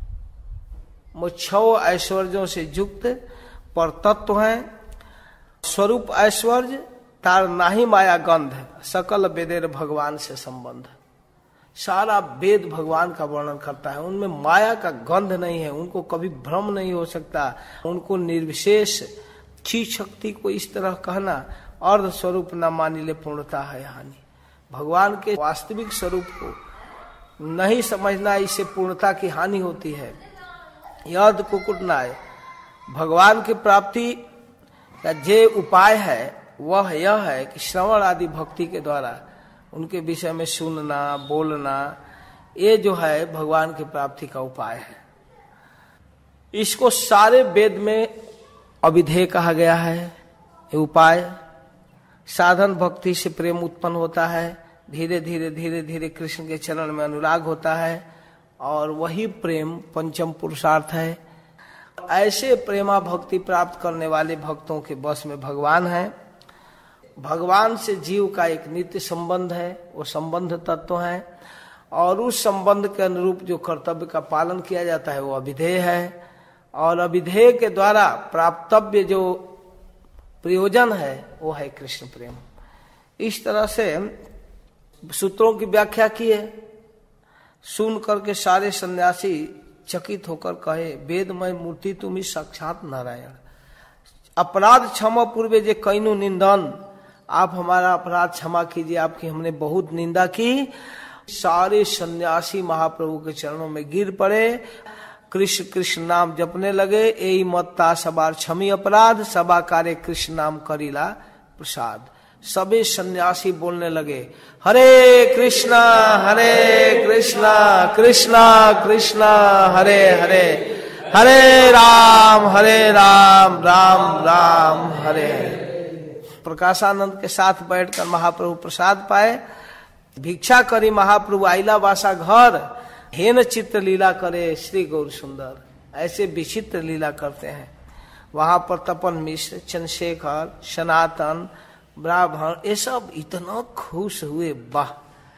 वो 6 ऐश्वर्यों से युक्त परतत्व है। स्वरूप ऐश्वर्य तार नाही माया गंध, सकल वेदेर भगवान से संबंध। सारा वेद भगवान का वर्णन करता है। उनमें माया का गंध नहीं है, उनको कभी भ्रम नहीं हो सकता। उनको निर्विशेष चीज शक्ति को इस तरह कहना अर्ध स्वरूप न मानिले पूर्णता है हानि। भगवान के वास्तविक स्वरूप को नहीं समझना, इससे पूर्णता की हानि होती है। यद कुकुट नाय, भगवान की प्राप्ति का जे उपाय है वह यह है कि श्रवण आदि भक्ति के द्वारा उनके विषय में सुनना बोलना, ये जो है भगवान की प्राप्ति का उपाय है। इसको सारे वेद में अविधेय कहा गया है। ये उपाय साधन भक्ति से प्रेम उत्पन्न होता है। धीरे धीरे धीरे धीरे कृष्ण के चरण में अनुराग होता है, और वही प्रेम पंचम पुरुषार्थ है। ऐसे प्रेमा भक्ति प्राप्त करने वाले भक्तों के बस में भगवान है। भगवान से जीव का एक नित्य संबंध है, वो संबंध तत्व है। और उस संबंध के अनुरूप जो कर्तव्य का पालन किया जाता है वो अविधेय है। और अविधेय के द्वारा प्राप्तव्य जो प्रयोजन है वो है कृष्ण प्रेम। इस तरह से सूत्रों की व्याख्या की है। सुन करके सारे सन्यासी चकित होकर कहे, वेदमय मूर्ति तुम्ही साक्षात नारायण। अपराध क्षमा पूर्वे जे कैनु निंदन, आप हमारा अपराध क्षमा कीजिए, आपकी हमने बहुत निंदा की। सारे सन्यासी महाप्रभु के चरणों में गिर पड़े, कृष्ण कृष्ण नाम जपने लगे। एई मत्ता सबार क्षमी अपराध, सबा कार्य कृष्ण नाम करीला प्रसाद। सबे सन्यासी बोलने लगे, हरे कृष्णा कृष्णा कृष्णा हरे हरे, हरे राम राम राम हरे हरे। प्रकाशानंद के साथ बैठकर महाप्रभु प्रसाद पाए। भिक्षा करी महाप्रभु आइला वासा घर, हेन चित्र लीला करे श्री गौर सुंदर। ऐसे विचित्र लीला करते हैं। वहां पर तपन मिश्र, चंद्रशेखर, सनातन, ब्राह्मण, ये सब इतना खुश हुए, वाह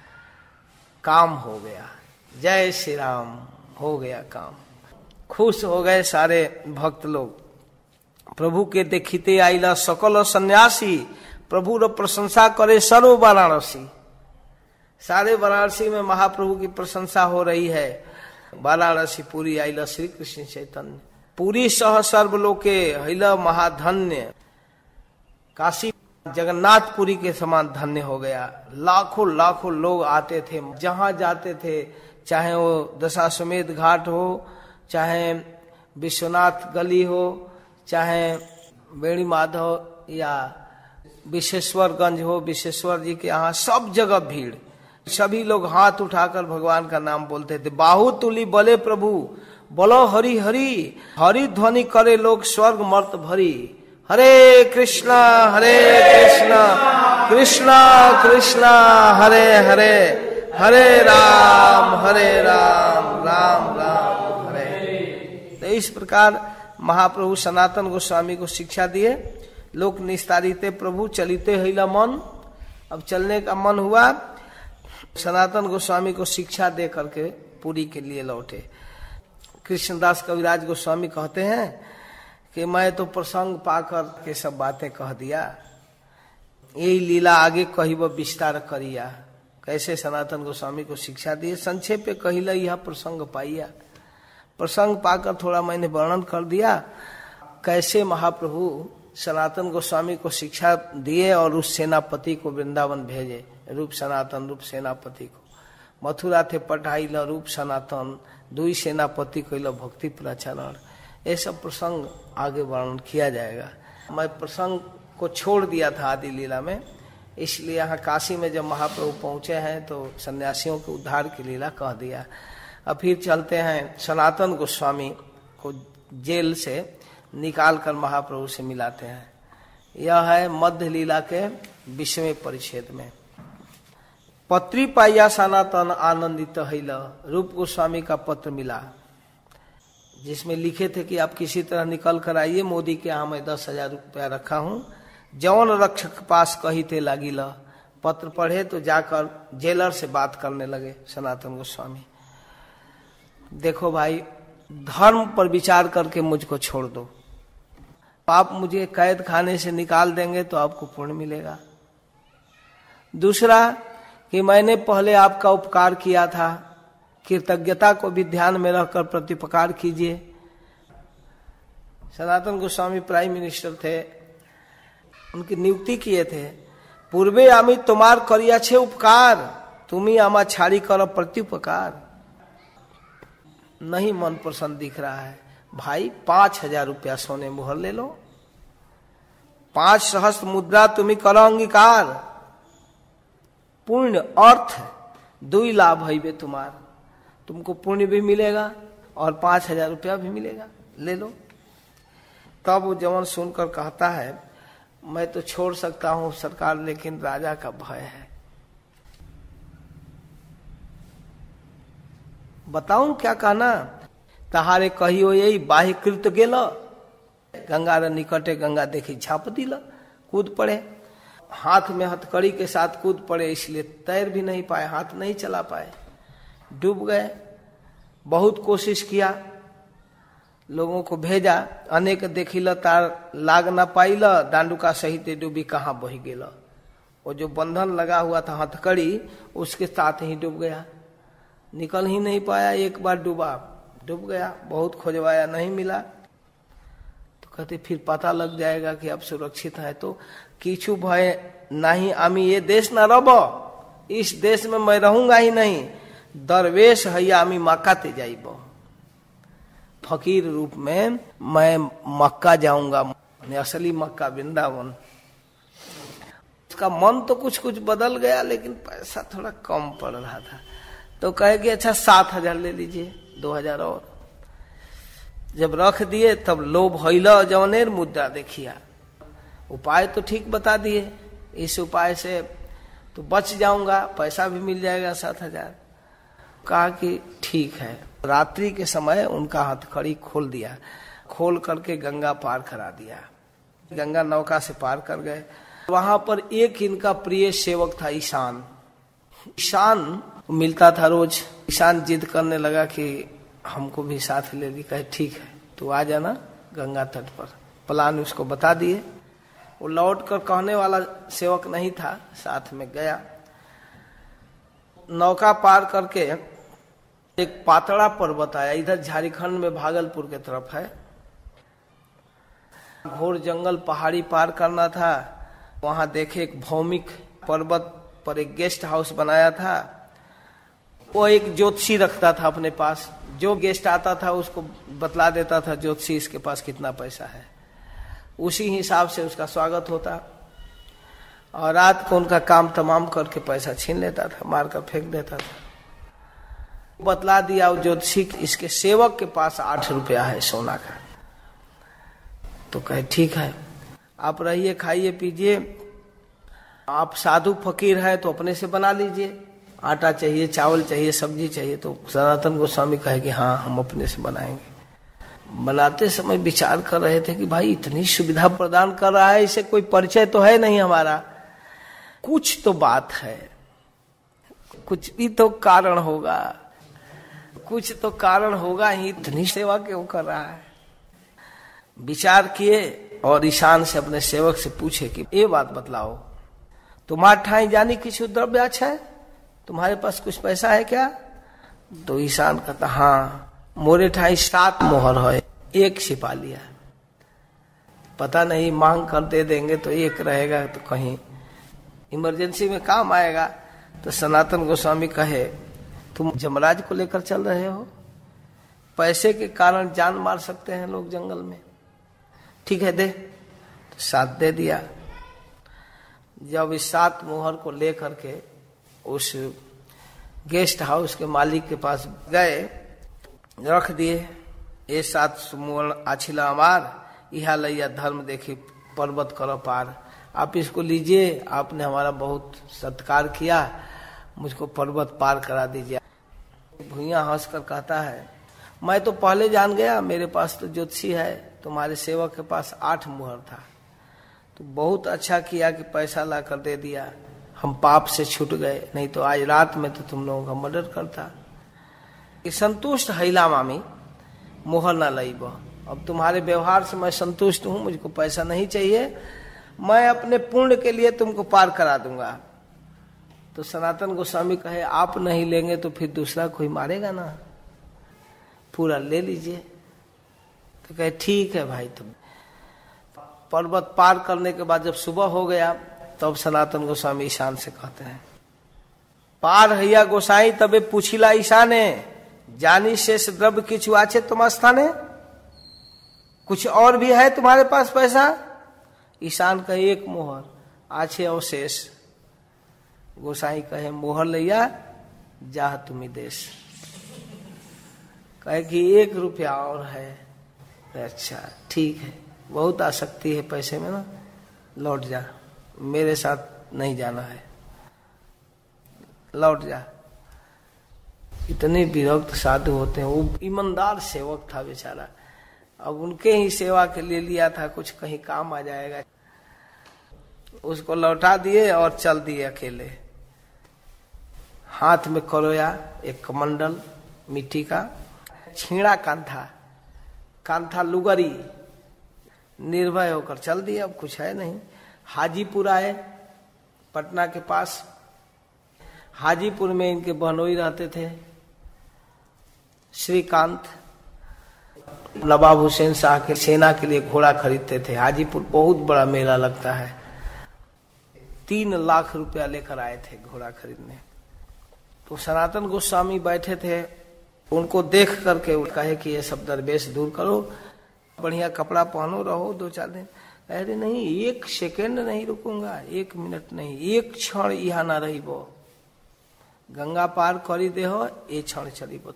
काम हो गया, जय श्री राम, हो गया काम। खुश हो गए सारे भक्त लोग। प्रभु के देखिते आइला सकल सन्यासी, प्रभु रो प्रशंसा करे सर्व वाराणसी। सारे वाराणसी में महाप्रभु की प्रशंसा हो रही है। वाराणसी पूरी आइला श्री कृष्ण चैतन्य, पूरी सह सर्वलोके हिला महाधन्य। काशी जगन्नाथपुरी के समान धन्य हो गया। लाखों लाखों लोग आते थे, जहां जाते थे, चाहे वो दशाश्वमेध घाट हो, चाहे विश्वनाथ गली हो, चाहे बेणी माधव या विशेश्वरगंज हो, विशेश्वर जी के यहाँ सब जगह भीड़। सभी लोग हाथ उठाकर भगवान का नाम बोलते थे। बाहु तुली बले प्रभु, बोलो हरि हरि, हरि ध्वनि करे लोग स्वर्ग मर्त भरी। हरे कृष्णा कृष्णा कृष्णा हरे हरे, हरे राम राम राम हरे। तो इस प्रकार महाप्रभु सनातन गोस्वामी को शिक्षा दिए। लोक निस्तारिते प्रभु चलिते हिला मन। अब चलने का मन हुआ, सनातन गोस्वामी को शिक्षा दे करके पुरी के लिए लौटे। कृष्णदास कविराज गोस्वामी कहते हैं कि मैं तो प्रसंग पाकर के सब बातें कह दिया, यही लीला आगे कहिब विस्तार करिया। कैसे सनातन गोस्वामी को शिक्षा दिए, संक्षेप पे कहिला यह प्रसंग पाइया। प्रसंग पाकर थोड़ा मैंने वर्णन कर दिया, कैसे महाप्रभु सनातन गोस्वामी को शिक्षा दिए और उस सेनापति को वृंदावन भेजे, रूप सनातन रूप सेनापति को। मथुरा थे पढ़ाई रूप सनातन, दुई सेनापति को भक्ति प्रचरण। ये सब प्रसंग आगे वर्णन किया जाएगा। मैं प्रसंग को छोड़ दिया था आदि लीला में, इसलिए यहाँ काशी में जब महाप्रभु पहुंचे हैं तो सन्यासियों के उद्धार की लीला कह दिया। अब फिर चलते हैं, सनातन गोस्वामी को जेल से निकाल कर महाप्रभु से मिलाते हैं। यह है मध्य लीला के 20वें परिच्छेद में। पत्री पाइया सनातन आनंदित हिल, रूप गोस्वामी का पत्र मिला जिसमें लिखे थे कि आप किसी तरह निकल कर आइए, मोदी के यहाँ मैं 10,000 रुपया रखा हूँ, जौन रक्षक पास कही थे लागिला। पत्र पढ़े तो जाकर जेलर से बात करने लगे सनातन गोस्वामी, देखो भाई धर्म पर विचार करके मुझको छोड़ दो, आप मुझे कैद खाने से निकाल देंगे तो आपको पुण्य मिलेगा। दूसरा कि मैंने पहले आपका उपकार किया था, कृतज्ञता को भी ध्यान में रखकर प्रतिपकार कीजिए। सनातन गोस्वामी प्राइम मिनिस्टर थे, उनकी नियुक्ति किए थे। पूर्वे आमी तुम्हार करिया छे उपकार, तुम्ही आमा छाड़ी कर प्रत्युपकार। नहीं मन प्रसन्न दिख रहा है भाई, 5,000 रुपया सोने मुहर ले लो, 5 सहस्त्र मुद्रा तुम्ही करो अंगीकार, पुण्य अर्थ 2 लाभ है तुम्हार, तुमको पुण्य भी मिलेगा और 5,000 रुपया भी मिलेगा, ले लो। तब वो जवान सुनकर कहता है मैं तो छोड़ सकता हूं सरकार, लेकिन राजा का भय है। बताऊं क्या कहना, तहारे कहियो यही बाह्य कृत गेल, गंगा रे निकटे गंगा देखी झाप दिला, कूद पड़े, हाथ में हथकड़ी के साथ कूद पड़े, इसलिए तैर भी नहीं पाए, हाथ नहीं चला पाए, डूब गए। बहुत कोशिश किया, लोगों को भेजा, अनेक देखिला तार लाग न पाइला, डांडुका सहित डूबी कहाँ बही गेला। वो जो बंधन लगा हुआ था हथकड़ी, उसके साथ ही डूब गया, निकल ही नहीं पाया, एक बार डूब गया, बहुत खोजवाया नहीं मिला। तो कहते फिर पता लग जाएगा कि अब सुरक्षित है, तो किछु भय नहीं, आमी ये देश न रब, इस देश में मैं रहूंगा ही नहीं, दरवेश है आमी मक्का ते जाइब, फकीर रूप में मैं मक्का जाऊंगा, असली मक्का वृंदावन। उसका मन तो कुछ कुछ बदल गया, लेकिन पैसा थोड़ा कम पड़ रहा था, तो कहे अच्छा 7,000 ले लीजिए, 2,000 और। जब रख दिए तब लोभ हैला जवनेर मुद्रा देखिया, उपाय तो ठीक बता दिए, इस उपाय से तो बच जाऊंगा, पैसा भी मिल जाएगा 7,000। कहा कि ठीक है। रात्रि के समय उनका हथकड़ी खोल दिया, खोल करके गंगा पार करा दिया, गंगा नौका से पार कर गए। वहां पर एक इनका प्रिय सेवक था ईशान, ईशान मिलता था रोज। ईशान जिद करने लगा कि हमको भी साथ ले ली, कहे ठीक है तू आ जाना गंगा तट पर। प्लान उसको बता दिए, वो लौट कर कहने वाला सेवक नहीं था, साथ में गया। नौका पार करके एक पातड़ा पर्वत आया, इधर झारखंड में भागलपुर के तरफ है। घोर जंगल पहाड़ी पार करना था, वहां देखे एक भौमिक पर्वत पर एक गेस्ट हाउस बनाया था। वो एक ज्योतिषी रखता था अपने पास, जो गेस्ट आता था उसको बतला देता था ज्योतिषी इसके पास कितना पैसा है, उसी हिसाब से उसका स्वागत होता। और रात को उनका काम तमाम करके पैसा छीन लेता था, मारकर फेंक देता था। बतला दिया ज्योतिषी इसके सेवक के पास 8 रुपया है सोना का। तो कहे ठीक है आप रहिए, खाइए पीजिए, आप साधु फकीर है तो अपने से बना लीजिए, आटा चाहिए, चावल चाहिए, सब्जी चाहिए। तो सनातन गोस्वामी कहे कि हाँ हम अपने से बनाएंगे। बनाते समय विचार कर रहे थे कि भाई इतनी सुविधा प्रदान कर रहा है, इसे कोई परिचय तो है नहीं हमारा, कुछ तो बात है, कुछ भी तो कारण होगा, कुछ तो कारण होगा ही, इतनी सेवा क्यों कर रहा है। विचार किए और ईशान से अपने सेवक से पूछे कि ये बात बतलाओ, तुम्हारे ठाई जानी किसी द्रव्य अच्छा है, तुम्हारे पास कुछ पैसा है क्या? तो ईशान कहता हाँ, मोरे ठाई 7 मोहर है, 1 छिपा लिया, पता नहीं मांग कर दे देंगे तो 1 रहेगा तो कहीं इमरजेंसी में काम आएगा। तो सनातन गोस्वामी कहे तुम जमराज को लेकर चल रहे हो, पैसे के कारण जान मार सकते हैं लोग जंगल में, ठीक है दे। तो 7 दे दिया। जब इस 7 मोहर को लेकर के उस गेस्ट हाउस के मालिक के पास गए, रख दिए, ये 7 सुमोहर आछिला अमार, यह लैया धर्म देखी पर्वत करो पार, आप इसको लीजिए, आपने हमारा बहुत सत्कार किया, मुझको पर्वत पार करा दीजिए। भुइयां हंसकर कहता है मैं तो पहले जान गया, मेरे पास तो ज्योतिषी है, तुम्हारे सेवक के पास 8 मुहर था, तो बहुत अच्छा किया कि पैसा ला कर दे दिया, हम पाप से छूट गए, नहीं तो आज रात में तो तुम लोगों का मर्डर करता। कि संतुष्ट हैला मामी मोहर ना लईब, अब तुम्हारे व्यवहार से मैं संतुष्ट हूं, मुझको पैसा नहीं चाहिए, मैं अपने पुण्य के लिए तुमको पार करा दूंगा। तो सनातन गोस्वामी कहे आप नहीं लेंगे तो फिर दूसरा कोई मारेगा ना, पूरा ले लीजिए। तो कहे ठीक है भाई। तुम पर्वत पार करने के बाद जब सुबह हो गया तब सनातन गोस्वामी ईशान से कहते हैं पार हैया गोसाई तबे पूछिला ईशाने, जानी शेष द्रव्य किछु आछे तुम स्थाने, कुछ और भी है तुम्हारे पास पैसा? ईशान कहे 1 मोहर आछे अवशेष। गोसाई कहे मोहर लैया जाह तुम्ही देश। कहे कि 1 रुपया और है। अच्छा ठीक है, बहुत आसक्ति है पैसे में ना, लौट जा, मेरे साथ नहीं जाना है, लौट जा। इतने विरक्त साधु होते हैं। वो ईमानदार सेवक था बेचारा, अब उनके ही सेवा के लिए लिया था, कुछ कहीं काम आ जाएगा। उसको लौटा दिए और चल दिए अकेले। हाथ में करोया एक कमंडल मिट्टी का, छीड़ा कांथा लुगरी, निर्भय होकर चल दिए, अब कुछ है नहीं। हाजीपुर आए, पटना के पास। हाजीपुर में इनके बहनोई रहते थे, श्रीकांत। नवाब हुसैन शाह के सेना के लिए घोड़ा खरीदते थे। हाजीपुर बहुत बड़ा मेला लगता है, 3 लाख रुपया लेकर आए थे घोड़ा खरीदने। तो सनातन गोस्वामी बैठे थे, उनको देख करके कहे कि ये सब दरवेश दूर करो, बढ़िया कपड़ा पहनो, रहो 2-4 दिन। अरे नहीं, 1 सेकेंड नहीं रुकूंगा, 1 मिनट नहीं, 1 क्षण यहाँ ना रही वो, गंगा पार करी दे हो, ये क्षण चली वो।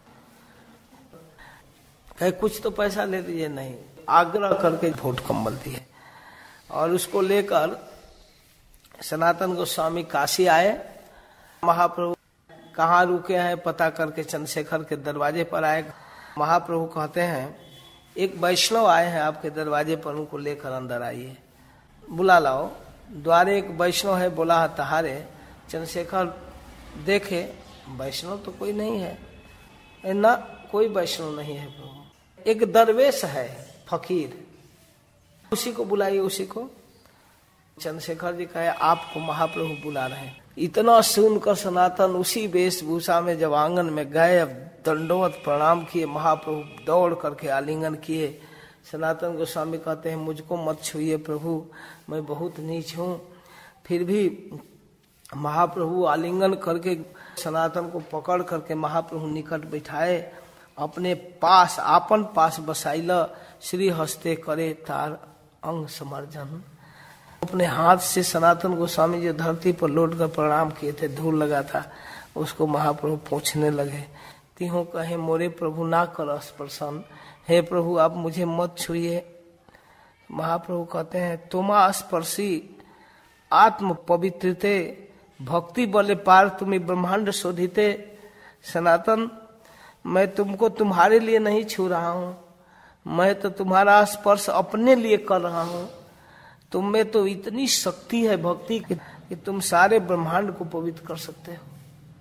कहे कुछ तो पैसा ले दीजिए। नहीं, आग्रह करके भोट कंबल दिए और उसको लेकर सनातन गोस्वामी काशी आए। महाप्रभु कहाँ रुके हैं पता करके चंद्रशेखर के दरवाजे पर आए। महाप्रभु कहते हैं एक वैष्णव आए हैं आपके दरवाजे पर, उनको लेकर अंदर आइए, बुला लाओ। द्वारे एक वैष्णव है, बोला तहारे। चंद्रशेखर देखे, वैष्णव तो कोई नहीं है, ना कोई वैष्णव नहीं है प्रभु, एक दरवेश है फकीर, उसी को बुलाइए, उसी को। चंद्रशेखर जी कहे आपको महाप्रभु बुला रहे हैं। इतना सुनकर सनातन उसी वेशभूषा में जब आंगन में गए, अब दंडवत प्रणाम किए, महाप्रभु दौड़ करके आलिंगन किए। सनातन गोस्वामी कहते हैं मुझको मत छुइए प्रभु, मैं बहुत नीच हूँ। फिर भी महाप्रभु आलिंगन करके सनातन को पकड़ करके महाप्रभु निकट बैठाए, अपने पास आपन पास बसाइला। श्री हस्ते करे तार अंग समर्जन। अपने हाथ से सनातन गोस्वामी जो धरती पर लौट कर प्रणाम किए थे, धूल लगा था, उसको महाप्रभु पोंछने लगे। तीहों कहे मोरे प्रभु ना कर स्पर्शन, हे प्रभु आप मुझे मत छुइए। महाप्रभु कहते हैं तुमा स्पर्शी आत्म पवित्रते, भक्ति बले पार तुम्हें ब्रह्मांड शोधिते। सनातन मैं तुमको तुम्हारे लिए नहीं छू रहा हूँ, मैं तो तुम्हारा स्पर्श अपने लिए कर रहा हूं। तुम में तो इतनी शक्ति है भक्ति कि तुम सारे ब्रह्मांड को पवित्र कर सकते हो।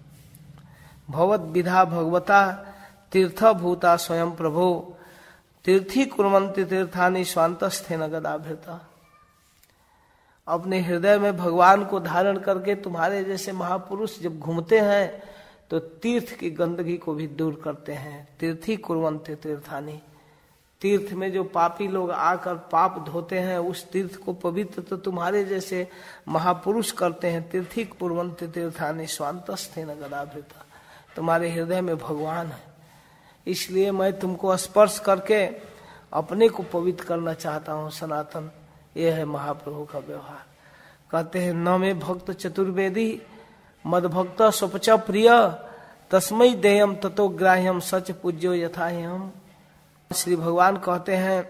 भगवत विधा भगवता तीर्थ भूता स्वयं प्रभो तीर्थी कुर्वन्ति तीर्थानि स्वांतस्थे न गदाभृता। अपने हृदय में भगवान को धारण करके तुम्हारे जैसे महापुरुष जब घूमते हैं तो तीर्थ की गंदगी को भी दूर करते हैं। तीर्थी कुर्वन्ति तीर्थानि, तीर्थ में जो पापी लोग आकर पाप धोते हैं उस तीर्थ को पवित्र तो तुम्हारे जैसे महापुरुष करते हैं। तीर्थी कुर्वन्ति तीर्थानि स्वांतस्थे न गदाभृता। तुम्हारे हृदय में भगवान है, इसलिए मैं तुमको स्पर्श करके अपने को पवित्र करना चाहता हूँ। सनातन ये है महाप्रभु का व्यवहार। कहते हैं न में भक्त चतुर्वेदी मद भक्त स्वपच प्रिय तस्मै देयम ततो ग्राह्यम सच पूज्यो यथाह्यम। श्री भगवान कहते हैं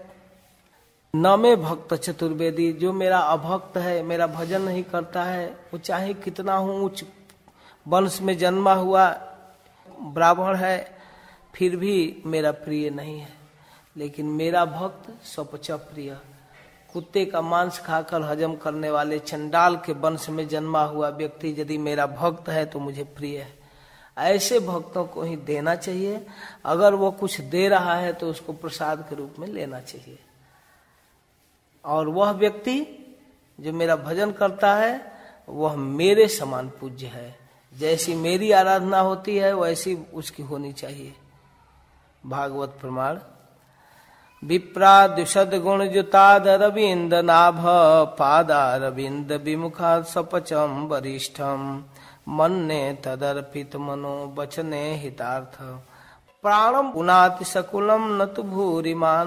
न में भक्त चतुर्वेदी, जो मेरा अभक्त है, मेरा भजन नहीं करता है, वो चाहे कितना हूँ उच्च वंश में जन्मा हुआ ब्राह्मण है फिर भी मेरा प्रिय नहीं है। लेकिन मेरा भक्त स्वपच प्रिय, कुत्ते का मांस खाकर हजम करने वाले चंडाल के वंश में जन्मा हुआ व्यक्ति यदि मेरा भक्त है तो मुझे प्रिय है। ऐसे भक्तों को ही देना चाहिए। अगर वो कुछ दे रहा है तो उसको प्रसाद के रूप में लेना चाहिए। और वह व्यक्ति जो मेरा भजन करता है वह मेरे समान पूज्य है। जैसी मेरी आराधना होती है वैसी उसकी होनी चाहिए। भागवत प्रमाण विप्रा द्विषद गुण जुताद रविंद नाभ पादारविंद विमुखा सपचम वरिष्ठम मन्ने तदर्पित मनो वचने हितार्थ प्राणम पुनाति सकुलम न तु भूरिमान।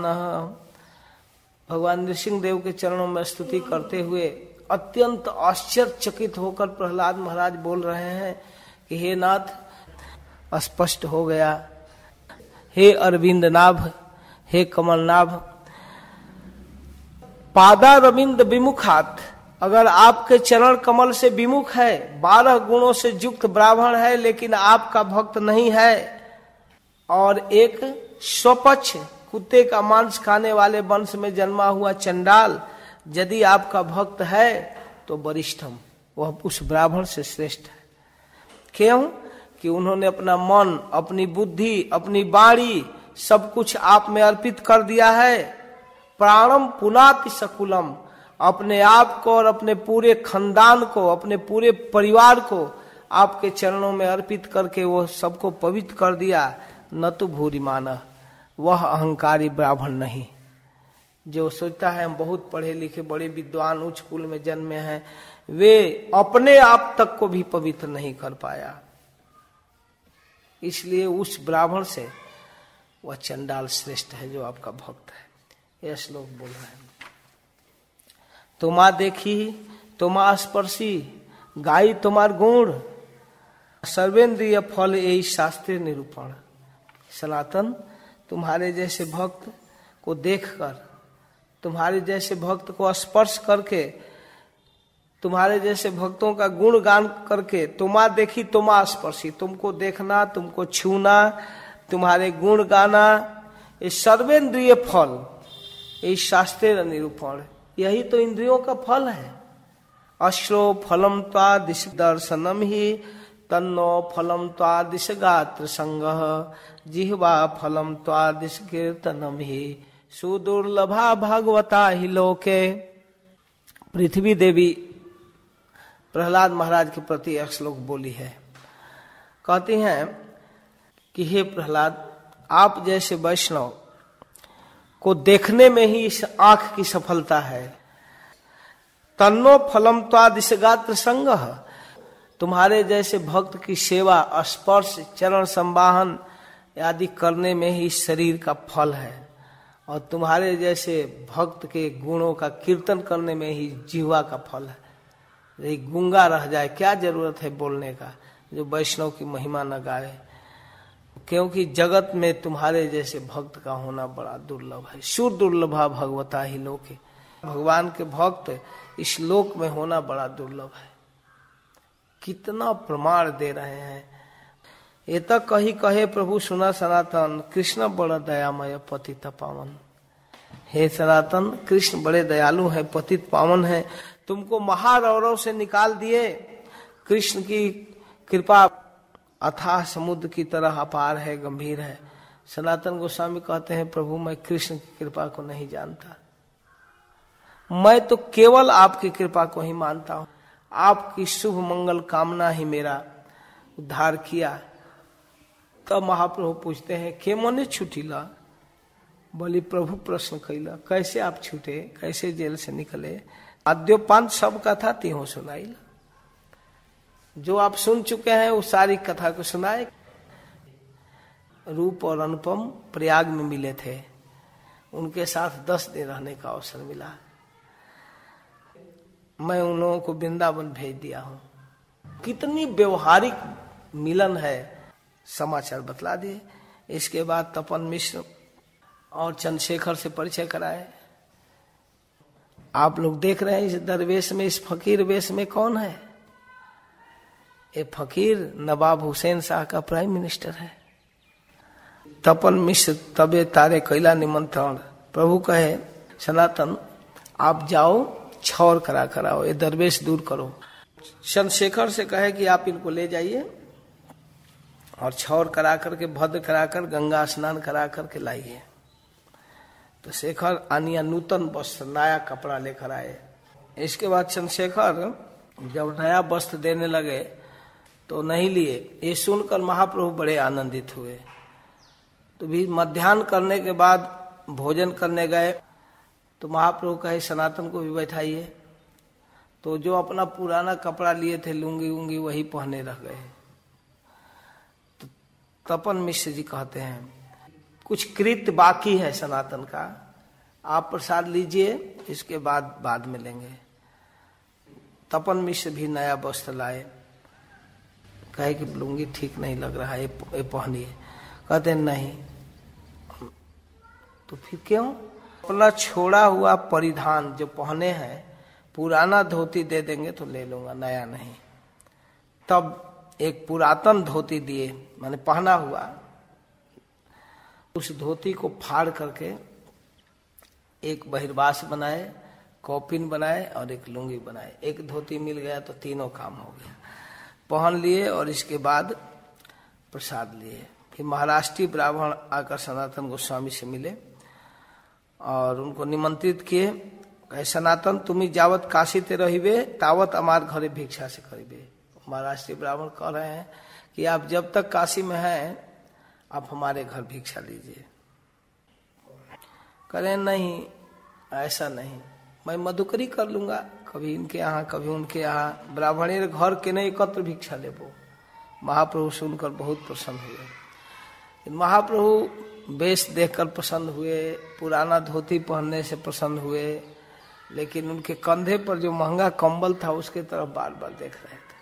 भगवान नृसिंह देव के चरणों में स्तुति करते हुए अत्यंत आश्चर्यचकित होकर प्रहलाद महाराज बोल रहे हैं कि हे नाथ, स्पष्ट हो गया, हे अरविंद नाभ, हे कमलनाभ, पादारविंद विमुखात, अगर आपके चरण कमल से विमुख है, 12 गुणों से युक्त ब्राह्मण है लेकिन आपका भक्त नहीं है, और एक स्वपक्ष कुत्ते का मांस खाने वाले वंश में जन्मा हुआ चंडाल यदि आपका भक्त है तो वरिष्ठम, वह उस ब्राह्मण से श्रेष्ठ है। क्यों? कि उन्होंने अपना मन, अपनी बुद्धि, अपनी वाणी सब कुछ आप में अर्पित कर दिया है। प्राणम पुनाति सकुलम, अपने आप को और अपने पूरे खानदान को, अपने पूरे परिवार को आपके चरणों में अर्पित करके वो सबको पवित्र कर दिया। न तो भूरिमान, वह अहंकारी ब्राह्मण नहीं जो सोचता है हम बहुत पढ़े लिखे बड़े विद्वान उच्च कुल में जन्मे हैं, वे अपने आप तक को भी पवित्र नहीं कर पाया। इसलिए उस ब्राह्मण से वह चंडाल श्रेष्ठ है जो आपका भक्त है। यह श्लोक बोल रहे हैं। तुमा देखी तुमा स्पर्शी गाई तुम्हार गुण सर्वेंद्रिय फल यही शास्त्रीय निरूपण। सनातन, तुम्हारे जैसे भक्त को देखकर, तुम्हारे जैसे भक्त को स्पर्श करके, तुम्हारे जैसे भक्तों का गुण गान करके, तुमा देखी तुमा स्पर्शी, तुमको देखना, तुमको छूना, तुम्हारे गुण गाना, ये सर्वेंद्रिय फल, ये शास्त्रीय निरूपण, यही तो इंद्रियों का फल है। अश्रो फलम त्वादिश दर्शनम ही तन्नो फलम त्वादिश गात्र संगः जिह्वा फलम त्वादिश कीर्तनम ही सुदुर्लभा भागवता ही लोके। पृथ्वी देवी प्रहलाद महाराज के प्रति एक श्लोक बोली है। कहती हैं कि हे प्रहलाद, आप जैसे वैष्णव को देखने में ही इस आंख की सफलता है। तन्नो फलम त्वादिश गात्र संगः, तुम्हारे जैसे भक्त की सेवा, स्पर्श, चरण संवाहन आदि करने में ही शरीर का फल है, और तुम्हारे जैसे भक्त के गुणों का कीर्तन करने में ही जीवा का फल है। यदि गूंगा रह जाए क्या जरूरत है बोलने का, जो वैष्णव की महिमा न गाए, क्योंकि जगत में तुम्हारे जैसे भक्त का होना बड़ा दुर्लभ है। सुर दुर्लभा भगवता ही लोके, भगवान के भक्त इस लोक में होना बड़ा दुर्लभ है। कितना प्रमाण दे रहे हैं। ये तक कही कहे प्रभु सुना सनातन, कृष्ण बड़ा दयामय पतित पावन। हे सनातन, कृष्ण बड़े दयालु हैं, पतित पावन हैं, तुमको महारौरव से निकाल दिए। कृष्ण की कृपा अथाह समुद्र की तरह अपार है, गंभीर है। सनातन गोस्वामी कहते हैं, प्रभु मैं कृष्ण की कृपा को नहीं जानता, मैं तो केवल आपकी कृपा को ही मानता हूं। आपकी शुभ मंगल कामना ही मेरा उद्धार किया। तब महाप्रभु पूछते हैं, के मने छुटीला? बोली प्रभु प्रश्न कैला, कैसे आप छूटे, कैसे जेल से निकले? आद्योपांत सब कथा तीहों सुनाई। जो आप सुन चुके हैं उस सारी कथा को सुनाए। रूप और अनुपम प्रयाग में मिले थे, उनके साथ 10 दिन रहने का अवसर मिला। मैं उन लोगों को वृंदावन भेज दिया हूं। कितनी व्यवहारिक मिलन है, समाचार बतला दिए। इसके बाद तपन मिश्र और चंद्रशेखर से परिचय कराए। आप लोग देख रहे हैं इस दरवेश में, इस फकीर वेश में कौन है? ये फकीर नवाब हुसैन शाह का प्राइम मिनिस्टर है। तपन मिश्र तबे तारे कैला निमंत्रण। प्रभु कहे, सनातन आप जाओ, छौर करा कराओ, ये दरवेश दूर करो। चंद्रशेखर से कहे कि आप इनको ले जाइए और छौर करा करके, भद्र करा कर, गंगा स्नान करा करके लाइए। तो शेखर आनिया नूतन वस्त्र, नया कपड़ा लेकर आए। इसके बाद चंद्रशेखर जब नया वस्त्र देने लगे तो नहीं लिए। ये सुनकर महाप्रभु बड़े आनंदित हुए। तो भी मध्याह्न करने के बाद भोजन करने गए तो महाप्रभु कहे, सनातन को भी बैठाइए। तो जो अपना पुराना कपड़ा लिए थे, लुंगी उंगी, वही पहने रह गए। तो तपन मिश्र जी कहते हैं, कुछ कृत्य बाकी है सनातन का, आप प्रसाद लीजिए, इसके बाद में लेंगे। तपन मिश्र भी नया वस्त्र लाए। कहे कि लुंगी ठीक नहीं लग रहा है, ये पहनिए। कहते हैं नहीं। तो फिर क्यों? अपना छोड़ा हुआ परिधान जो पहने हैं, पुराना धोती दे देंगे तो ले लूंगा, नया नहीं। तब एक पुरातन धोती दिए, मैंने पहना हुआ। उस धोती को फाड़ करके एक बहिर्वास बनाए, कौपिन बनाए और एक लुंगी बनाए। एक धोती मिल गया तो तीनों काम हो गया। पहन लिए और इसके बाद प्रसाद लिए। फिर महाराष्ट्रीय ब्राह्मण आकर सनातन गोस्वामी से मिले और उनको निमंत्रित किए। कहे, सनातन तुम्ही जावत काशी ते रहिबे, तावत हमार घरे भिक्षा से करिबे। महाराष्ट्रीय ब्राह्मण कह रहे हैं कि आप जब तक काशी में हैं, आप हमारे घर भिक्षा लीजिए। करें नहीं, ऐसा नहीं, मैं मधुकरी कर लूंगा, कभी इनके यहाँ कभी उनके यहाँ, ब्राह्मणी घर के नहीं एकत्र भिक्षा लेबो। महाप्रभु सुनकर बहुत प्रसन्न हुए। महाप्रभु वेश देखकर प्रसन्न हुए, पुराना धोती पहनने से प्रसन्न हुए, लेकिन उनके कंधे पर जो महंगा कंबल था उसके तरफ बार बार देख रहे थे।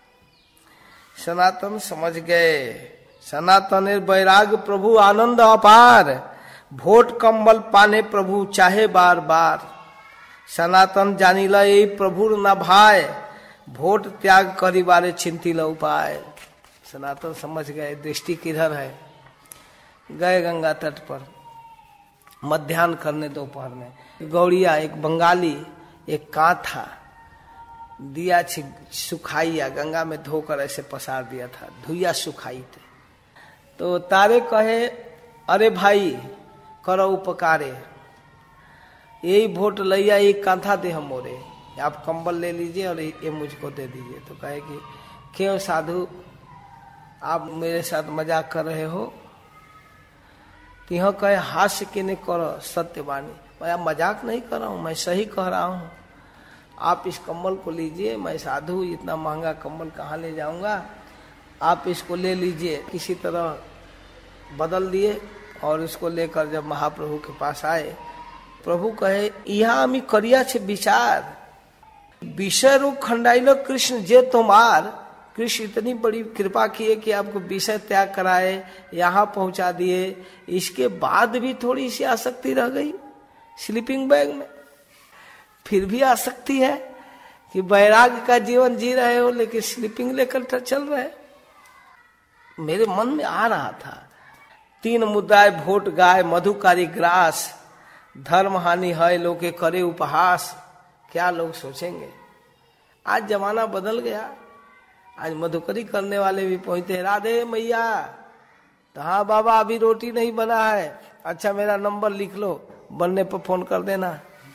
सनातन समझ गए, सनातन वैराग प्रभु आनंद अपार, भोट कंबल पाने प्रभु चाहे बार बार। सनातन जानिला यही प्रभु न भाय, भोट त्याग करी बारे चिंतिल उपाय। सनातन समझ गए दृष्टि किधर है। गए गंगा तट पर, मध्याह्न करने दोपहर में। गौड़िया, एक बंगाली, एक कांथा दिया सुखाइया, गंगा में धोकर ऐसे पसार दिया था, धुइया सुखाई थे। तो तारे कहे, अरे भाई करो उपकारे, यही वोट लैया, एक कांथा दे हम मोरे, आप कंबल ले लीजिए और ये मुझको दे दीजिए। तो कहे कि क्यों साधु, आप मेरे साथ मजाक कर रहे हो? तो यह कहे, हास्य के नहीं करो सत्यवाणी, मैं मजाक नहीं कर रहा हूं, मैं सही कह रहा हूं। आप इस कंबल को लीजिए, मैं साधु इतना महंगा कंबल कहाँ ले जाऊंगा, आप इसको ले लीजिए। किसी तरह बदल दिए और इसको लेकर जब महाप्रभु के पास आए, प्रभु कहे, यहाँ हमी करिया छे विचार, विषय रूप खंडाइलो कृष्ण जे तुम्हार। कृष्ण इतनी बड़ी कृपा किए कि आपको विषय त्याग कराए, यहाँ पहुंचा दिए, इसके बाद भी थोड़ी सी आसक्ति रह गई स्लीपिंग बैग में। फिर भी आसक्ति है कि वैराग्य का जीवन जी रहे हो लेकिन स्लीपिंग लेकर चल रहे। मेरे मन में आ रहा था, 3 मुद्राएं भोट गाय, मधुकारी ग्रास, धर्म हानि है लोके करे उपहास, क्या लोग सोचेंगे। आज जमाना बदल गया, आज मधुकरी करने वाले भी पहुंचते हैं, राधे मैया, तो हाँ बाबा अभी रोटी नहीं बना है, अच्छा मेरा नंबर लिख लो, बनने पर फोन कर देना।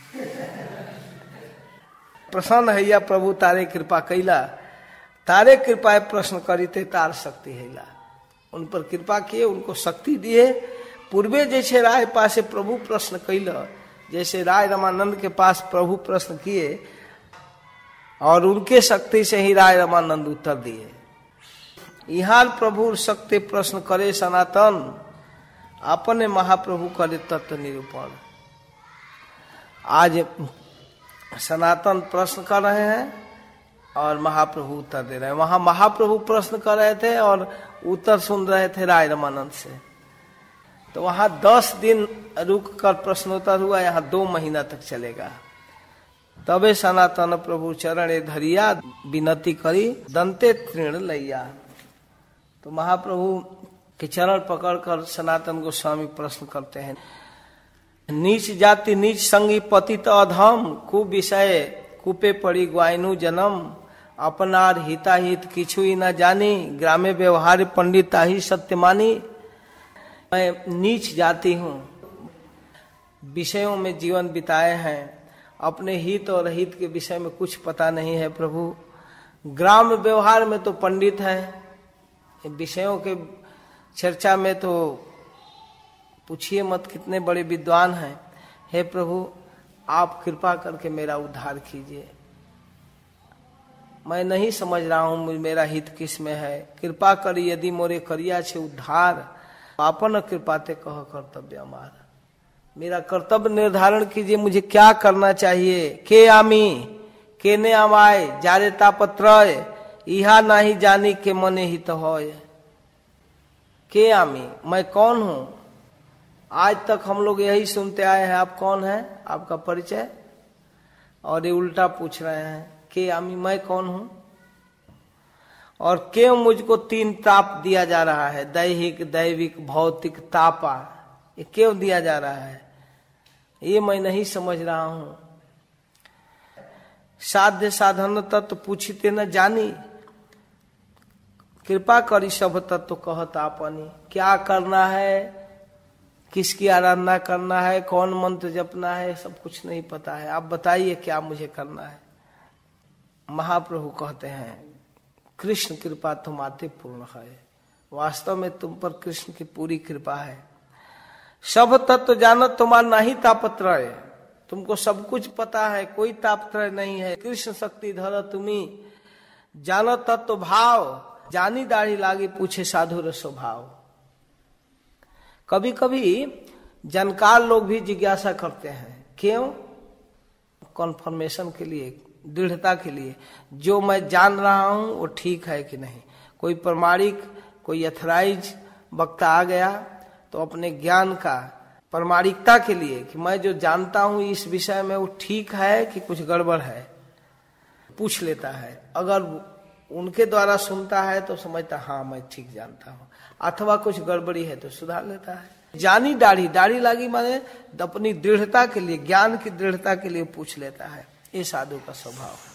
प्रसन्न हैया प्रभु तारे कृपा कैला, तारे कृपा प्रश्न करीते तार शक्ति हैला। उन पर कृपा किए, उनको शक्ति दिए। पूर्वे जैसे राय पासे प्रभु प्रश्न कैला, जैसे राय रमानंद के पास प्रभु प्रश्न किए और उनके शक्ति से ही राय रमानंद उत्तर दिए। यहाँ प्रभु शक्ति प्रश्न करे सनातन, अपने महाप्रभु करे तत्व निरूपण। आज सनातन प्रश्न कर रहे हैं और महाप्रभु उत्तर दे रहे हैं। वहां महाप्रभु प्रश्न कर रहे थे और उत्तर सुन रहे थे राय रमानंद से। तो वहां 10 दिन रुक कर प्रश्नोत्तर हुआ, यहाँ 2 महीना तक चलेगा। तबे सनातन प्रभु चरण धरिया, विनती करी दंते तृण लैया। तो महाप्रभु के चरण पकड़कर सनातन गोस्वामी प्रश्न करते हैं, नीच जाति नीच संगी पतित अधम, कु विषय कूपे पड़ी ग्वाइनु जन्म, अपनार हिताहित किछु ही न जानी, ग्रामे व्यवहार पंडिता ही सत्य मानी। मैं नीच जाति हूँ, विषयों में जीवन बिताए हैं, अपने हित और अहित के विषय में कुछ पता नहीं है प्रभु। ग्राम व्यवहार में तो पंडित है, विषयों के चर्चा में तो पूछिए मत कितने बड़े विद्वान हैं। हे प्रभु आप कृपा करके मेरा उद्धार कीजिए, मैं नहीं समझ रहा हूँ मेरा हित किस में है। कृपा करी यदि मोरे करिया छे उद्धार, आपन कृपा ते कह कर्तव्य हमारा। मेरा कर्तव्य निर्धारण कीजिए, मुझे क्या करना चाहिए। के आमी के ने आमाय जारे तापत्रय, इहा नहीं जानी के मने हित होय। के आमी मैं कौन हूँ। आज तक हम लोग यही सुनते आए हैं, आप कौन हैं, आपका परिचय, और ये उल्टा पूछ रहे हैं के आमी मैं कौन हूं। और क्यों मुझको 3 ताप दिया जा रहा है, दैहिक दैविक भौतिक तापा, ये क्यों दिया जा रहा है, ये मैं नहीं समझ रहा हूं। साध्य साधन तत्व पूछते न जानी, कृपा करी सब तत्व कहत आपनी। क्या करना है, किसकी आराधना करना है, कौन मंत्र जपना है, सब कुछ नहीं पता है। आप बताइए क्या मुझे करना है। महाप्रभु कहते हैं कृष्ण कृपा तुम्हारे पूर्ण है। वास्तव में तुम पर कृष्ण की पूरी कृपा है। सब तत्व जानत तुम्हारा नहीं तापत्रय, तुमको सब कुछ पता है, कोई तापत्रय नहीं है। कृष्ण शक्ति धर तुम्ही, जानत तत्व भाव, जानी दाढ़ी लागी पूछे साधु स्वभाव। कभी कभी जानकार लोग भी जिज्ञासा करते हैं, क्यों, कॉन्फर्मेशन के लिए, दृढ़ता के लिए, जो मैं जान रहा हूं वो ठीक है कि नहीं। कोई प्रमाणिक, कोई अथराइज वक्ता आ गया तो अपने ज्ञान का प्रमाणिकता के लिए कि मैं जो जानता हूं इस विषय में वो ठीक है कि कुछ गड़बड़ है, पूछ लेता है। अगर उनके द्वारा सुनता है तो समझता हाँ मैं ठीक जानता हूँ, अथवा कुछ गड़बड़ी है तो सुधार लेता है। जानी दाढ़ी, दाढ़ी लागी माने अपनी दृढ़ता के लिए, ज्ञान की दृढ़ता के लिए पूछ लेता है। ये साधु का स्वभाव है।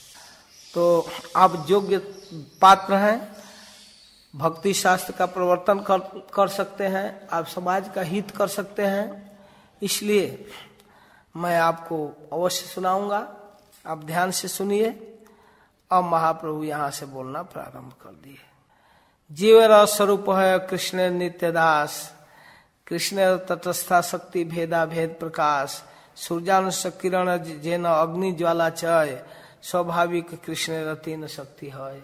तो आप योग्य पात्र हैं, भक्ति शास्त्र का प्रवर्तन कर सकते हैं, आप समाज का हित कर सकते हैं, इसलिए मैं आपको अवश्य सुनाऊंगा। आप ध्यान से सुनिए। अब महाप्रभु यहाँ से बोलना प्रारंभ कर दिए। जीव रस स्वरूप है कृष्ण नित्य दास, कृष्ण तटस्था शक्ति भेदा भेद प्रकाश, सूर्यानुष किरण जेन अग्नि ज्वाला चय, स्वाभाविक कृष्ण रतीन शक्ति है।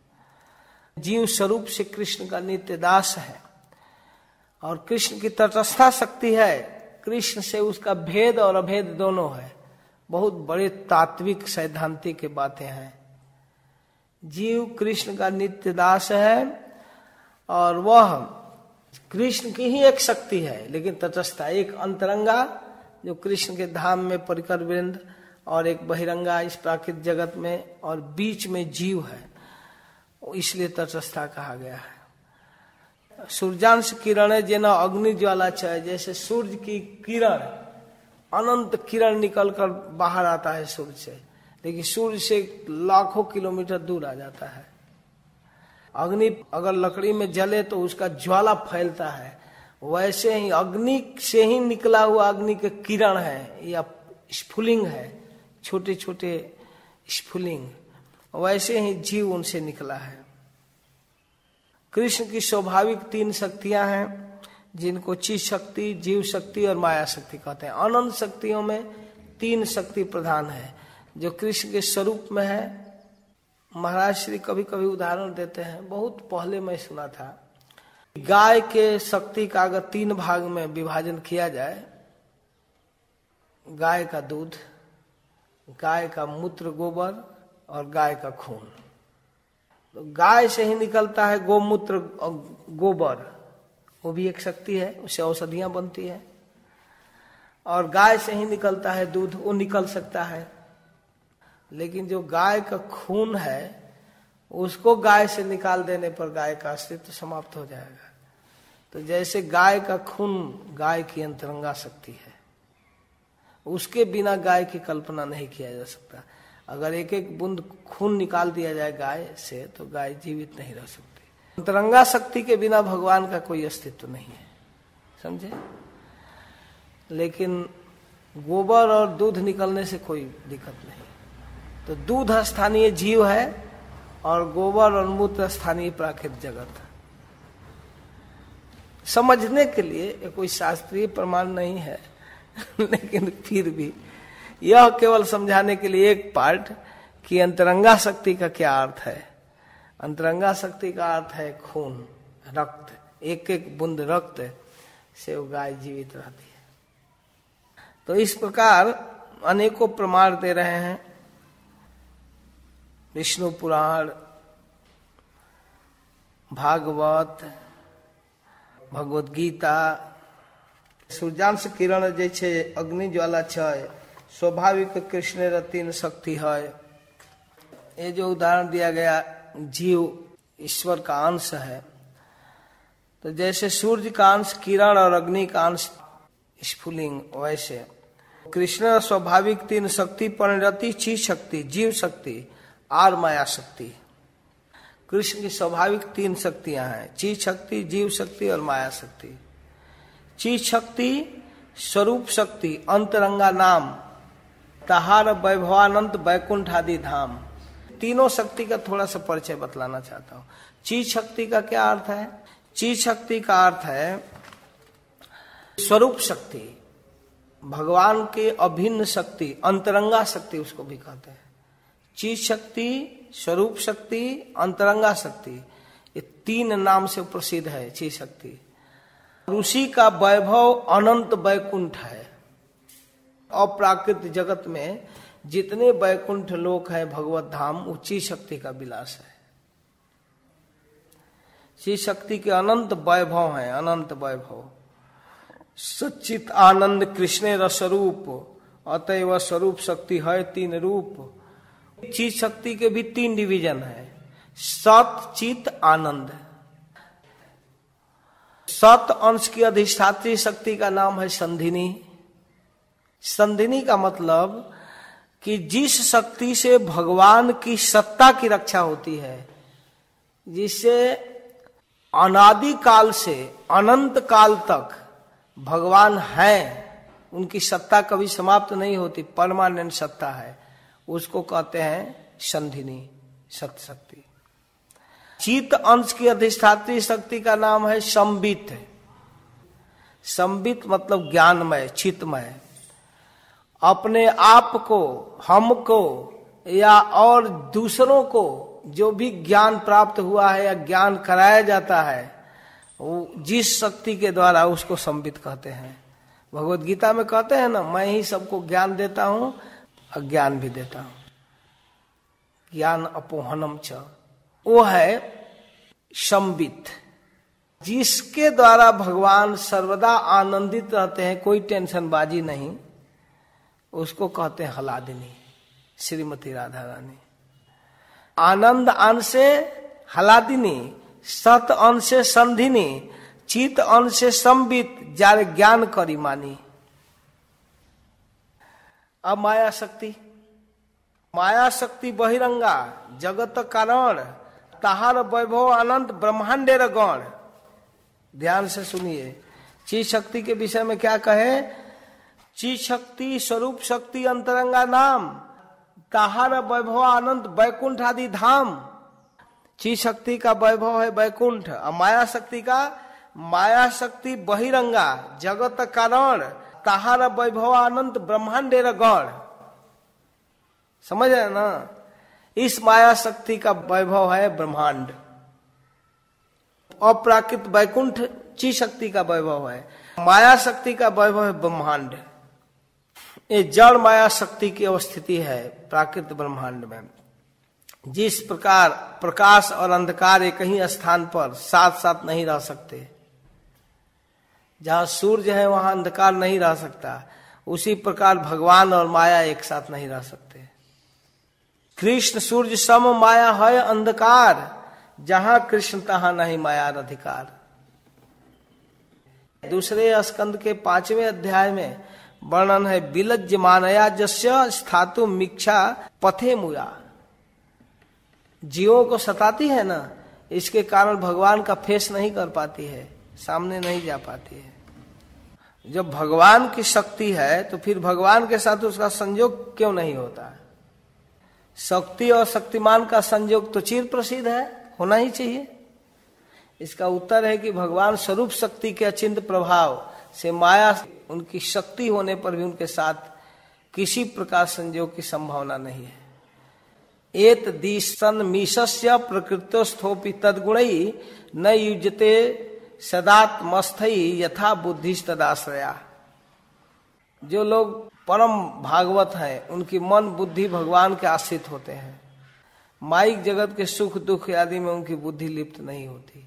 जीव स्वरूप से कृष्ण का नित्य दास है और कृष्ण की तटस्था शक्ति है। कृष्ण से उसका भेद और अभेद दोनों है। बहुत बड़े तात्विक सैद्धांतिक की बातें हैं। जीव कृष्ण का नित्य दास है और वह कृष्ण की ही एक शक्ति है, लेकिन तटस्था, एक अंतरंगा जो कृष्ण के धाम में परिकर वृंद और एक बहिरंगा इस प्राकृतिक जगत में, और बीच में जीव है, इसलिए तटस्था कहा गया है। सूर्यांश किरण जेना अग्नि ज्वाला चाहे, जैसे सूर्य की किरण अनंत किरण निकलकर बाहर आता है सूर्य से, लेकिन सूर्य से लाखों किलोमीटर दूर आ जाता है। अग्नि अगर लकड़ी में जले तो उसका ज्वाला फैलता है, वैसे ही अग्नि से ही निकला हुआ अग्नि के किरण है या स्फुलिंग है, छोटे छोटे स्फुलिंग, वैसे ही जीव उनसे निकला है। कृष्ण की स्वाभाविक 3 शक्तियां हैं, जिनको चित शक्ति, जीव शक्ति और माया शक्ति कहते हैं। अनंत शक्तियों में 3 शक्ति प्रधान है जो कृष्ण के स्वरूप में है। महाराज श्री कभी कभी उदाहरण देते हैं, बहुत पहले मैं सुना था, गाय के शक्ति का अगर 3 भाग में विभाजन किया जाए, गाय का दूध, गाय का मूत्र गोबर और गाय का खून। तो गाय से ही निकलता है गोमूत्र और गोबर, वो भी एक शक्ति है, उससे औषधियां बनती है। और गाय से ही निकलता है दूध, वो निकल सकता है। लेकिन जो गाय का खून है, उसको गाय से निकाल देने पर गाय का अस्तित्व समाप्त हो जाएगा। तो जैसे गाय का खून गाय की अंतरंगा शक्ति है, उसके बिना गाय की कल्पना नहीं किया जा सकता। अगर एक एक बूंद खून निकाल दिया जाए गाय से तो गाय जीवित नहीं रह सकती। अंतरंगा शक्ति के बिना भगवान का कोई अस्तित्व नहीं है, समझे। लेकिन गोबर और दूध निकलने से कोई दिक्कत नहीं। तो दूध स्थानीय जीव है और गोबर और मूत्र स्थानीय प्राकृतिक जगत। समझने के लिए कोई शास्त्रीय प्रमाण नहीं है लेकिन फिर भी यह केवल समझाने के लिए एक पार्ट कि अंतरंगा शक्ति का क्या अर्थ है। अंतरंगा शक्ति का अर्थ है खून, रक्त। एक एक बूंद रक्त से वो गाय जीवित रहती है। तो इस प्रकार अनेकों प्रमाण दे रहे हैं। विष्णु पुराण, भागवत, भगवत गीता, सूर्यांश किरण जैसे अग्नि ज्वाला छय, स्वाभाविक कृष्ण 3 शक्ति है। ये जो उदाहरण दिया गया, जीव ईश्वर का अंश है। तो जैसे सूर्य का अंश किरण और अग्नि का अंश स्फुलिंग, वैसे कृष्ण स्वाभाविक 3 शक्ति परिणति, चित शक्ति, जीव शक्ति और माया शक्ति। कृष्ण की स्वाभाविक 3 शक्तियां हैं, चित शक्ति, जीव शक्ति और माया शक्ति। चित शक्ति स्वरूप शक्ति, अंतरंगा नाम, तहार वैभवानंद वैकुंठ आदि धाम। तीनों शक्ति का थोड़ा सा परिचय बतलाना चाहता हूं। चित शक्ति का क्या अर्थ है? चित शक्ति का अर्थ है स्वरूप शक्ति, भगवान के अभिन्न शक्ति, अंतरंगा शक्ति उसको भी कहते हैं। चित शक्ति, स्वरूप शक्ति, अंतरंगा शक्ति, ये 3 नाम से प्रसिद्ध है चित शक्ति। ऋषि का वैभव अनंत वैकुंठ है। अप्राकृत जगत में जितने वैकुंठ लोक है, भगवत धाम, वो चित शक्ति का विलास है। चित शक्ति के अनंत वैभव है, अनंत वैभव। सच्चित आनंद कृष्ण रसरूप, अतएव स्वरूप शक्ति है 3 रूप। चित शक्ति के भी 3 डिवीजन है, सत, चित, आनंद। सत अंश की अधिष्ठात्री शक्ति का नाम है संधिनी। संधिनी का मतलब कि जिस शक्ति से भगवान की सत्ता की रक्षा होती है, जिससे अनादि काल से अनंत काल तक भगवान हैं, उनकी सत्ता कभी समाप्त नहीं होती, परमानेंट सत्ता है, उसको कहते हैं संधिनी सत्य शक्ति। चित अंश की अधिष्ठात्री शक्ति का नाम है संबित। संबित मतलब ज्ञानमय, चितमय। अपने आप को, हमको या और दूसरों को जो भी ज्ञान प्राप्त हुआ है या ज्ञान कराया जाता है, वो जिस शक्ति के द्वारा, उसको संबित कहते हैं। भगवत गीता में कहते हैं ना, मैं ही सबको ज्ञान देता हूं और ज्ञान भी देता हूं, ज्ञान अपोहनम च। वो है संबित, जिसके द्वारा भगवान सर्वदा आनंदित रहते हैं, कोई टेंशन बाजी नहीं, उसको कहते हैं हलादिनी, श्रीमती राधा रानी। आनंद अंश से हलादिनी, सत अंश से संधिनी, चित अंश से संबित, जारे ज्ञान करी मानी। अब माया शक्ति, माया शक्ति बहिरंगा जगत कारण ताहार वैभव अनंत ब्रह्मांडेर गण। ध्यान से सुनिए, चीज शक्ति के विषय में क्या कहे? चीज शक्ति स्वरूप शक्ति अंतरंगा नाम, ताहार वैभव अनंत वैकुंठ आदि धाम। चीज शक्ति का वैभव है वैकुंठ, और माया शक्ति बहिरंगा जगत कारण ताहार वैभव अनंत ब्रह्मांडेर गण। समझ रहे ना? इस माया शक्ति का वैभव है ब्रह्मांड, अप्राकृत वैकुंठ चीज शक्ति का वैभव है, माया शक्ति का वैभव है ब्रह्मांड। ये जड़ माया शक्ति की अवस्थिति है प्राकृत ब्रह्मांड में। जिस प्रकार प्रकाश और अंधकार एक ही स्थान पर साथ साथ नहीं रह सकते, जहां सूर्य है वहां अंधकार नहीं रह सकता, उसी प्रकार भगवान और माया एक साथ नहीं रह सकते। कृष्ण सूर्य सम माया है अंधकार, जहां कृष्ण तहां नहीं माया अधिकार। दूसरे स्कंद के 5वें अध्याय में वर्णन है, विलज्ज मानया जस्य स्थातु मिक्षा पथे मुया। जीवों को सताती है ना, इसके कारण भगवान का फेस नहीं कर पाती है, सामने नहीं जा पाती है। जब भगवान की शक्ति है तो फिर भगवान के साथ उसका संयोग क्यों नहीं होता? शक्ति और शक्तिमान का संयोग तो चिर प्रसिद्ध है, होना ही चाहिए। इसका उत्तर है कि भगवान स्वरूप शक्ति के अचिंत्य प्रभाव से माया उनकी शक्ति होने पर भी उनके साथ किसी प्रकार संयोग की संभावना नहीं है। एत दिशन मीशस्य प्रकृतस्थोपि तद्गुणई न युजते सदात्मस्थई यथा बुद्धिस्तदाश्रया। जो लोग परम भागवत हैं उनकी मन बुद्धि भगवान के आश्रित होते हैं, माइक जगत के सुख दुख आदि में उनकी बुद्धि लिप्त नहीं होती।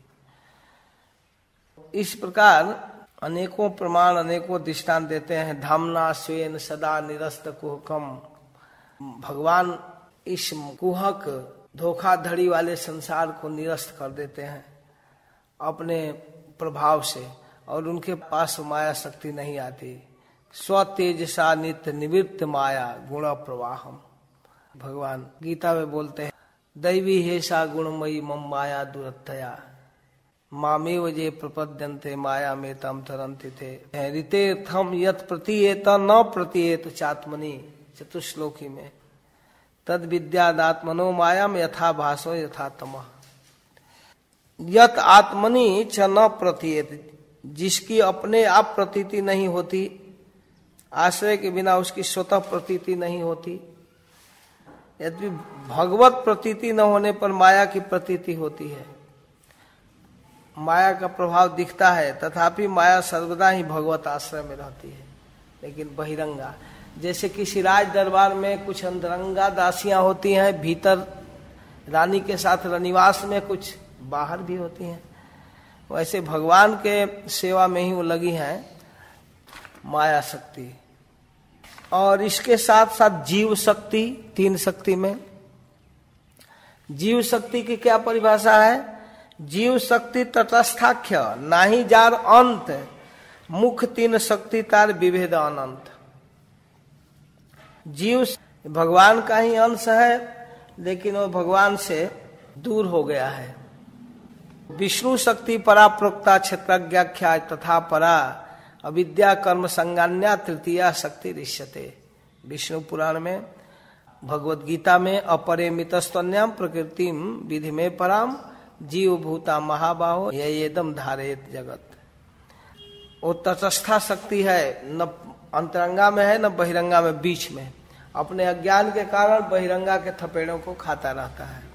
इस प्रकार अनेकों प्रमाण अनेकों दृष्टांत देते हैं। धामना स्वेन सदा निरस्त कुहकम, भगवान इस कुहक धोखाधड़ी वाले संसार को निरस्त कर देते हैं अपने प्रभाव से, और उनके पास माया शक्ति नहीं आती। स्वतेजसा नित्य निवृत्त माया गुण प्रवाहम। भगवान गीता में बोलते हैं, दैवी हेसा गुणमयी मम माया दुरत्तया मामेव जे प्रपद्यन्ते माया में तम तरन्ति थे ऋतेर्थम यत प्रतीयेत न प्रतीयेत चात्मनि। चतुश्लोकी में तद विद्यादात्मनो मायाम यथा भासो यथा तमः। यत आत्मनि च न प्रतीयेत, जिसकी अपने आप प्रतीति नहीं होती, आश्रय के बिना उसकी स्वतः प्रतीति नहीं होती। यदि भगवत प्रतीति न होने पर माया की प्रतीति होती है, माया का प्रभाव दिखता है, तथापि माया सर्वदा ही भगवत आश्रय में रहती है, लेकिन बहिरंगा। जैसे किसी राज दरबार में कुछ अंतरंगा दासियां होती हैं, भीतर रानी के साथ रनिवास में, कुछ बाहर भी होती हैं, वैसे भगवान के सेवा में ही वो लगी हैं माया शक्ति। और इसके साथ साथ जीव शक्ति, तीन शक्ति में जीव शक्ति की क्या परिभाषा है? जीव शक्ति तटस्थाख्य नाही जार अंत, मुख तीन शक्ति तार विभेद अनंत। जीव भगवान का ही अंश है, लेकिन वो भगवान से दूर हो गया है। विष्णु शक्ति परा प्रोक्ता क्षेत्रज्ञाख्या तथा परा अविद्या कर्म संज्ञान्या तृतीया शक्ति ऋष्यते। विष्णु पुराण में, भगवत गीता में अपरिमितस्तन्याम प्रकृतिम विधि में पराम जीव भूता महाबाहो येदम धारेत जगत। वो तटस्था शक्ति है, न अंतरंगा में है न बहिरंगा में, बीच में। अपने अज्ञान के कारण बहिरंगा के थपेड़ों को खाता रहता है।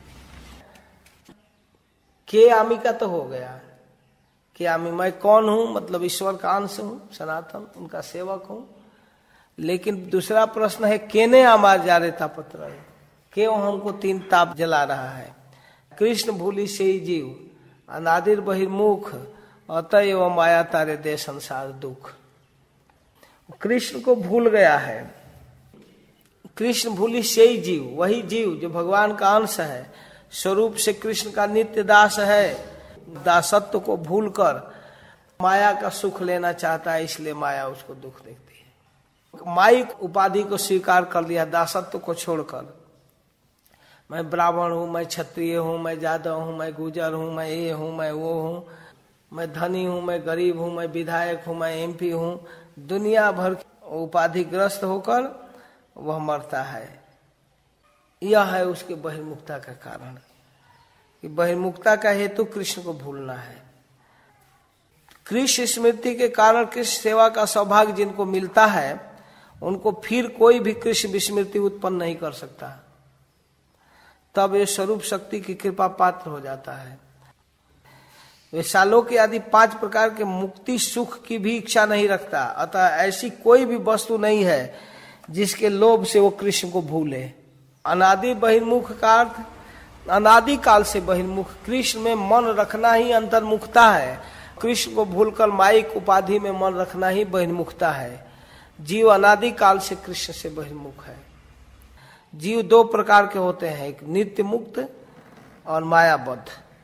के आमी का तो हो गया, के आमी मैं कौन हूं? मतलब ईश्वर का अंश हूं, सनातन, उनका सेवक हूं। लेकिन दूसरा प्रश्न है, केने आमार जा रे तापत्र, क्यों हमको तीन ताप जला रहा है? कृष्ण भूली से ही जीव अनादिर बहिर्मुख, अतएव माया तारे दे संसार दुख। कृष्ण को भूल गया है। कृष्ण भूली से ही जीव, वही जीव जो भगवान का अंश है, स्वरूप से कृष्ण का नित्य दास है, दासत्व को भूलकर माया का सुख लेना चाहता है, इसलिए माया उसको दुख देती है। माइक उपाधि को स्वीकार कर लिया, दासत्व को छोड़कर। मैं ब्राह्मण हूँ, मैं क्षत्रिय हूँ, मैं यादव हूँ, मैं गुर्जर हूँ, मैं ये हूँ, मैं वो हूँ, मैं धनी हूँ, मैं गरीब हूँ, मैं विधायक हूँ, मैं एमपी हूँ। दुनिया भर उपाधिग्रस्त होकर वह मरता है। यह है उसके बहिर्मुखता का कारण, कि बहिर्मुखता का हेतु कृष्ण को भूलना है। कृष्ण स्मृति के कारण कृष्ण सेवा का सौभाग्य जिनको मिलता है, उनको फिर कोई भी कृष्ण विस्मृति उत्पन्न नहीं कर सकता। तब ये स्वरूप शक्ति की कृपा पात्र हो जाता है। वे सालों आदि 5 प्रकार के मुक्ति सुख की भी इच्छा नहीं रखता। अतः ऐसी कोई भी वस्तु नहीं है जिसके लोभ से वो कृष्ण को भूले। अनादि बहिर्मुख का अर्थ अनादि काल से बहिर्मुख, कृष्ण में मन रखना ही अंतर्मुखता है। कृष्ण को भूलकर माइक उपाधि में मन रखना ही बहिर्मुखता है। जीव अनादि काल से कृष्ण से बहिर्मुख है। जीव 2 प्रकार के होते हैं, एक नित्य मुक्त और मायाबद्ध।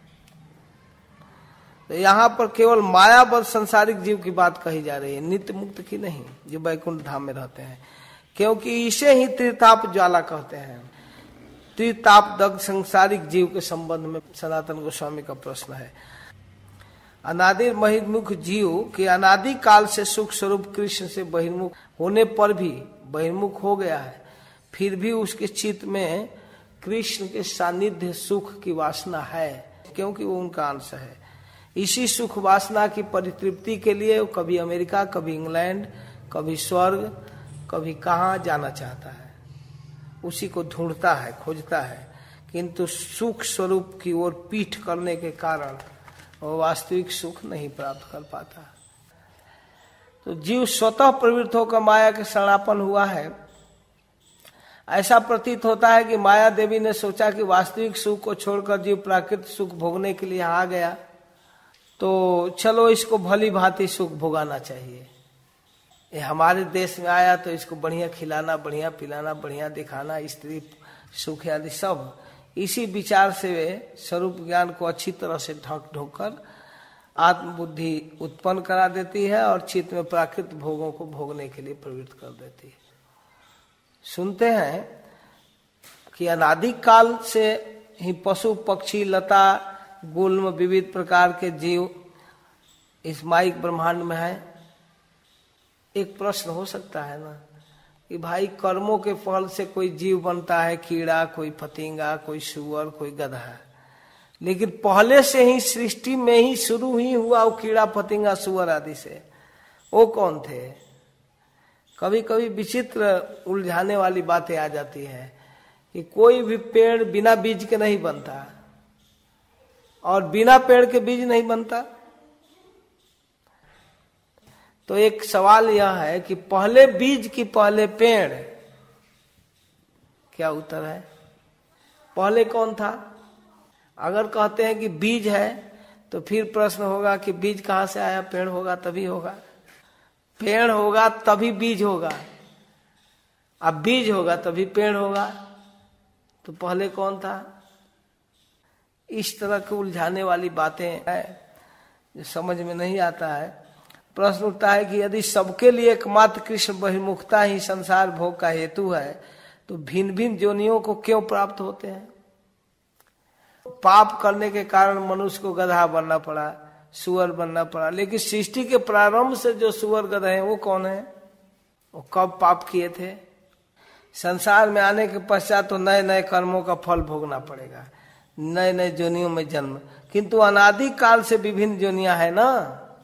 तो यहाँ पर केवल मायाबद्ध संसारिक जीव की बात कही जा रही है, नित्य मुक्त की नहीं, जो वैकुंठ धाम में रहते हैं। क्योंकि इसे ही त्रिताप ज्वाला कहते हैं। त्रिताप दग्ध संसारिक जीव के संबंध में सनातन गोस्वामी का प्रश्न है। अनादि बहिर्मुख जीव के अनादि काल से सुख स्वरूप कृष्ण से बहिर्मुख होने पर भी बहिर्मुख हो गया है, फिर भी उसके चित्त में कृष्ण के सानिध्य सुख की वासना है, क्योंकि वो उनका अंश है। इसी सुख वासना की परितृप्ति के लिए वो कभी अमेरिका, कभी इंग्लैंड, कभी स्वर्ग, कभी कहाँ जाना चाहता है, उसी को ढूंढता है, खोजता है। किंतु सुख स्वरूप की ओर पीठ करने के कारण वो वास्तविक सुख नहीं प्राप्त कर पाता। तो जीव स्वतः प्रवृत्त होकर माया के शरणापन्न हुआ है। ऐसा प्रतीत होता है कि माया देवी ने सोचा कि वास्तविक सुख को छोड़कर जीव प्राकृतिक सुख भोगने के लिए आ गया, तो चलो इसको भली भांति सुख भोगाना चाहिए। ये हमारे देश में आया तो इसको बढ़िया खिलाना, बढ़िया पिलाना, बढ़िया दिखाना, स्त्री सुख आदि सब। इसी विचार से वे स्वरूप ज्ञान को अच्छी तरह से ढक ढोकर आत्मबुद्धि उत्पन्न करा देती है और चित्त में प्राकृतिक भोगों को भोगने के लिए प्रवृत्त कर देती है। सुनते हैं कि अनादि काल से ही पशु पक्षी लता गुल्म विविध प्रकार के जीव इस माइक ब्रह्मांड में है। एक प्रश्न हो सकता है ना कि भाई कर्मों के फल से कोई जीव बनता है, कीड़ा, कोई फतिंगा, कोई सुअर, कोई गधा, लेकिन पहले से ही सृष्टि में ही शुरू ही हुआ वो कीड़ा फतिंगा सुअर आदि से, वो कौन थे? कभी कभी विचित्र उलझाने वाली बातें आ जाती है कि कोई भी पेड़ बिना बीज के नहीं बनता और बिना पेड़ के बीज नहीं बनता। तो एक सवाल यह है कि पहले बीज की पहले पेड़, क्या उत्तर है? पहले कौन था? अगर कहते हैं कि बीज है तो फिर प्रश्न होगा कि बीज कहां से आया? पेड़ होगा तभी होगा, पेड़ होगा तभी बीज होगा, अब बीज होगा तभी पेड़ होगा, तो पहले कौन था? इस तरह के उलझाने वाली बातें हैं जो समझ में नहीं आता है। प्रश्न उठता है कि यदि सबके लिए एकमात्र कृष्ण बहिर्मुखता ही संसार भोग का हेतु है, तो भिन्न भिन्न योनियों को क्यों प्राप्त होते हैं? पाप करने के कारण मनुष्य को गधा बनना पड़ा, सुअर बनना पड़ा, लेकिन सृष्टि के प्रारंभ से जो सुअर गधा है वो कौन है? वो कब पाप किए थे? संसार में आने के पश्चात तो नए नए कर्मों का फल भोगना पड़ेगा, नए नए जोनियों में जन्म, किंतु अनादि काल से विभिन्न जोनियां है ना।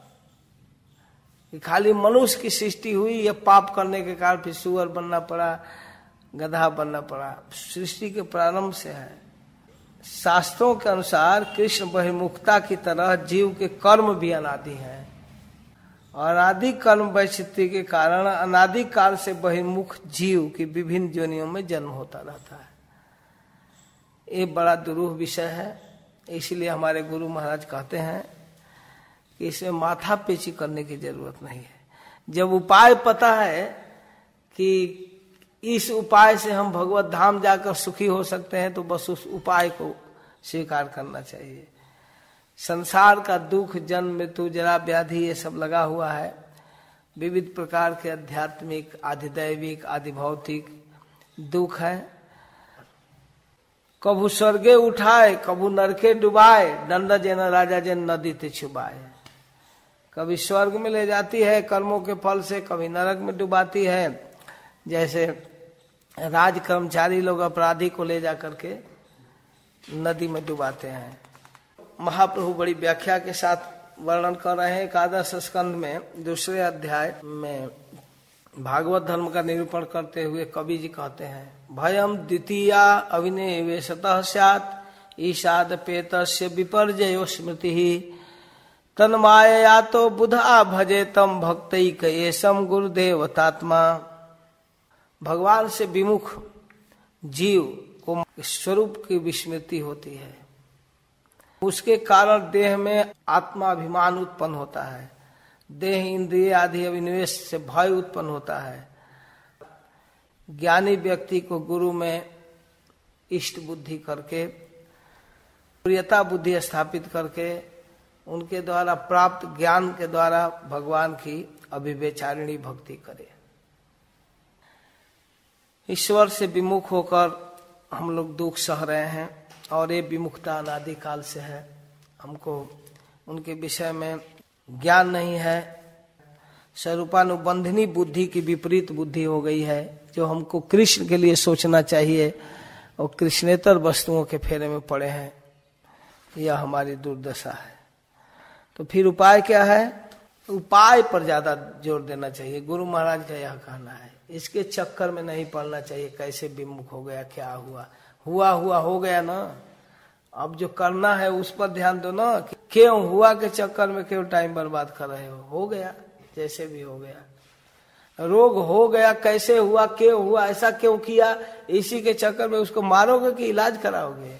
खाली मनुष्य की सृष्टि हुई, ये पाप करने के कारण फिर सुअर बनना पड़ा, गधा बनना पड़ा, सृष्टि के प्रारंभ से है। शास्त्रों के अनुसार कृष्ण बहिर्मुखता की तरह जीव के कर्म भी अनादि हैं और अनादि कर्म वैचित्र्य के कारण अनादि काल से बहिर्मुख जीव की विभिन्न योनियों में जन्म होता रहता है। ये बड़ा दुरूह विषय है, इसलिए हमारे गुरु महाराज कहते हैं कि इसमें माथा पेची करने की जरूरत नहीं है। जब उपाय पता है कि इस उपाय से हम भगवत धाम जाकर सुखी हो सकते हैं, तो बस उस उपाय को स्वीकार करना चाहिए। संसार का दुख, जन्म, मृत्यु, जरा व्याधि ये सब लगा हुआ है, विविध प्रकार के आध्यात्मिक, आधिदैविक, आधिभौतिक दुख है। कभू स्वर्गे उठाए, कभू नरके डुबाए, दंड जेन राजा जेन नदी ते छुबाए। कभी स्वर्ग में ले जाती है कर्मों के फल से, कभी नरक में डुबाती है, जैसे राज कर्मचारी लोग अपराधी को ले जा करके नदी में डुबाते हैं। महाप्रभु बड़ी व्याख्या के साथ वर्णन कर रहे हैं। एकादश स्कंद में दूसरे अध्याय में भागवत धर्म का निरूपण करते हुए कवि जी कहते हैं, भयम द्वितीया अविनिवेशतः स्यात् ईशाद पेतस्य विपर्जयो स्मृति तन्मायया तो बुधा भजेतम भक्तैक एषम गुरुदेवतात्मा। भगवान से विमुख जीव को स्वरूप की विस्मृति होती है, उसके कारण देह में आत्माभिमान उत्पन्न होता है, देह इंद्रिय आदि अभिनिवेश से भय उत्पन्न होता है। ज्ञानी व्यक्ति को गुरु में इष्ट बुद्धि करके, प्रियता बुद्धि स्थापित करके, उनके द्वारा प्राप्त ज्ञान के द्वारा भगवान की अभिव्यचारिणी भक्ति करे। ईश्वर से विमुख होकर हम लोग दुख सह रहे हैं और ये विमुखता अनादि काल से है। हमको उनके विषय में ज्ञान नहीं है। स्वरूपानुबंधिनी बुद्धि की विपरीत बुद्धि हो गई है, जो हमको कृष्ण के लिए सोचना चाहिए और कृष्णेतर वस्तुओं के फेरे में पड़े हैं। यह हमारी दुर्दशा है। तो फिर उपाय क्या है? उपाय पर ज्यादा जोर देना चाहिए। गुरु महाराज का यह कहना है, इसके चक्कर में नहीं पड़ना चाहिए। कैसे विमुख हो गया, क्या हुआ, हुआ हो गया ना, अब जो करना है उस पर ध्यान दो ना। क्यों हुआ के चक्कर में क्यों टाइम बर्बाद कर रहे हो गया, जैसे भी हो गया। रोग हो गया, कैसे हुआ, क्यों हुआ, ऐसा क्यों किया, इसी के चक्कर में उसको मारोगे कि इलाज कराओगे।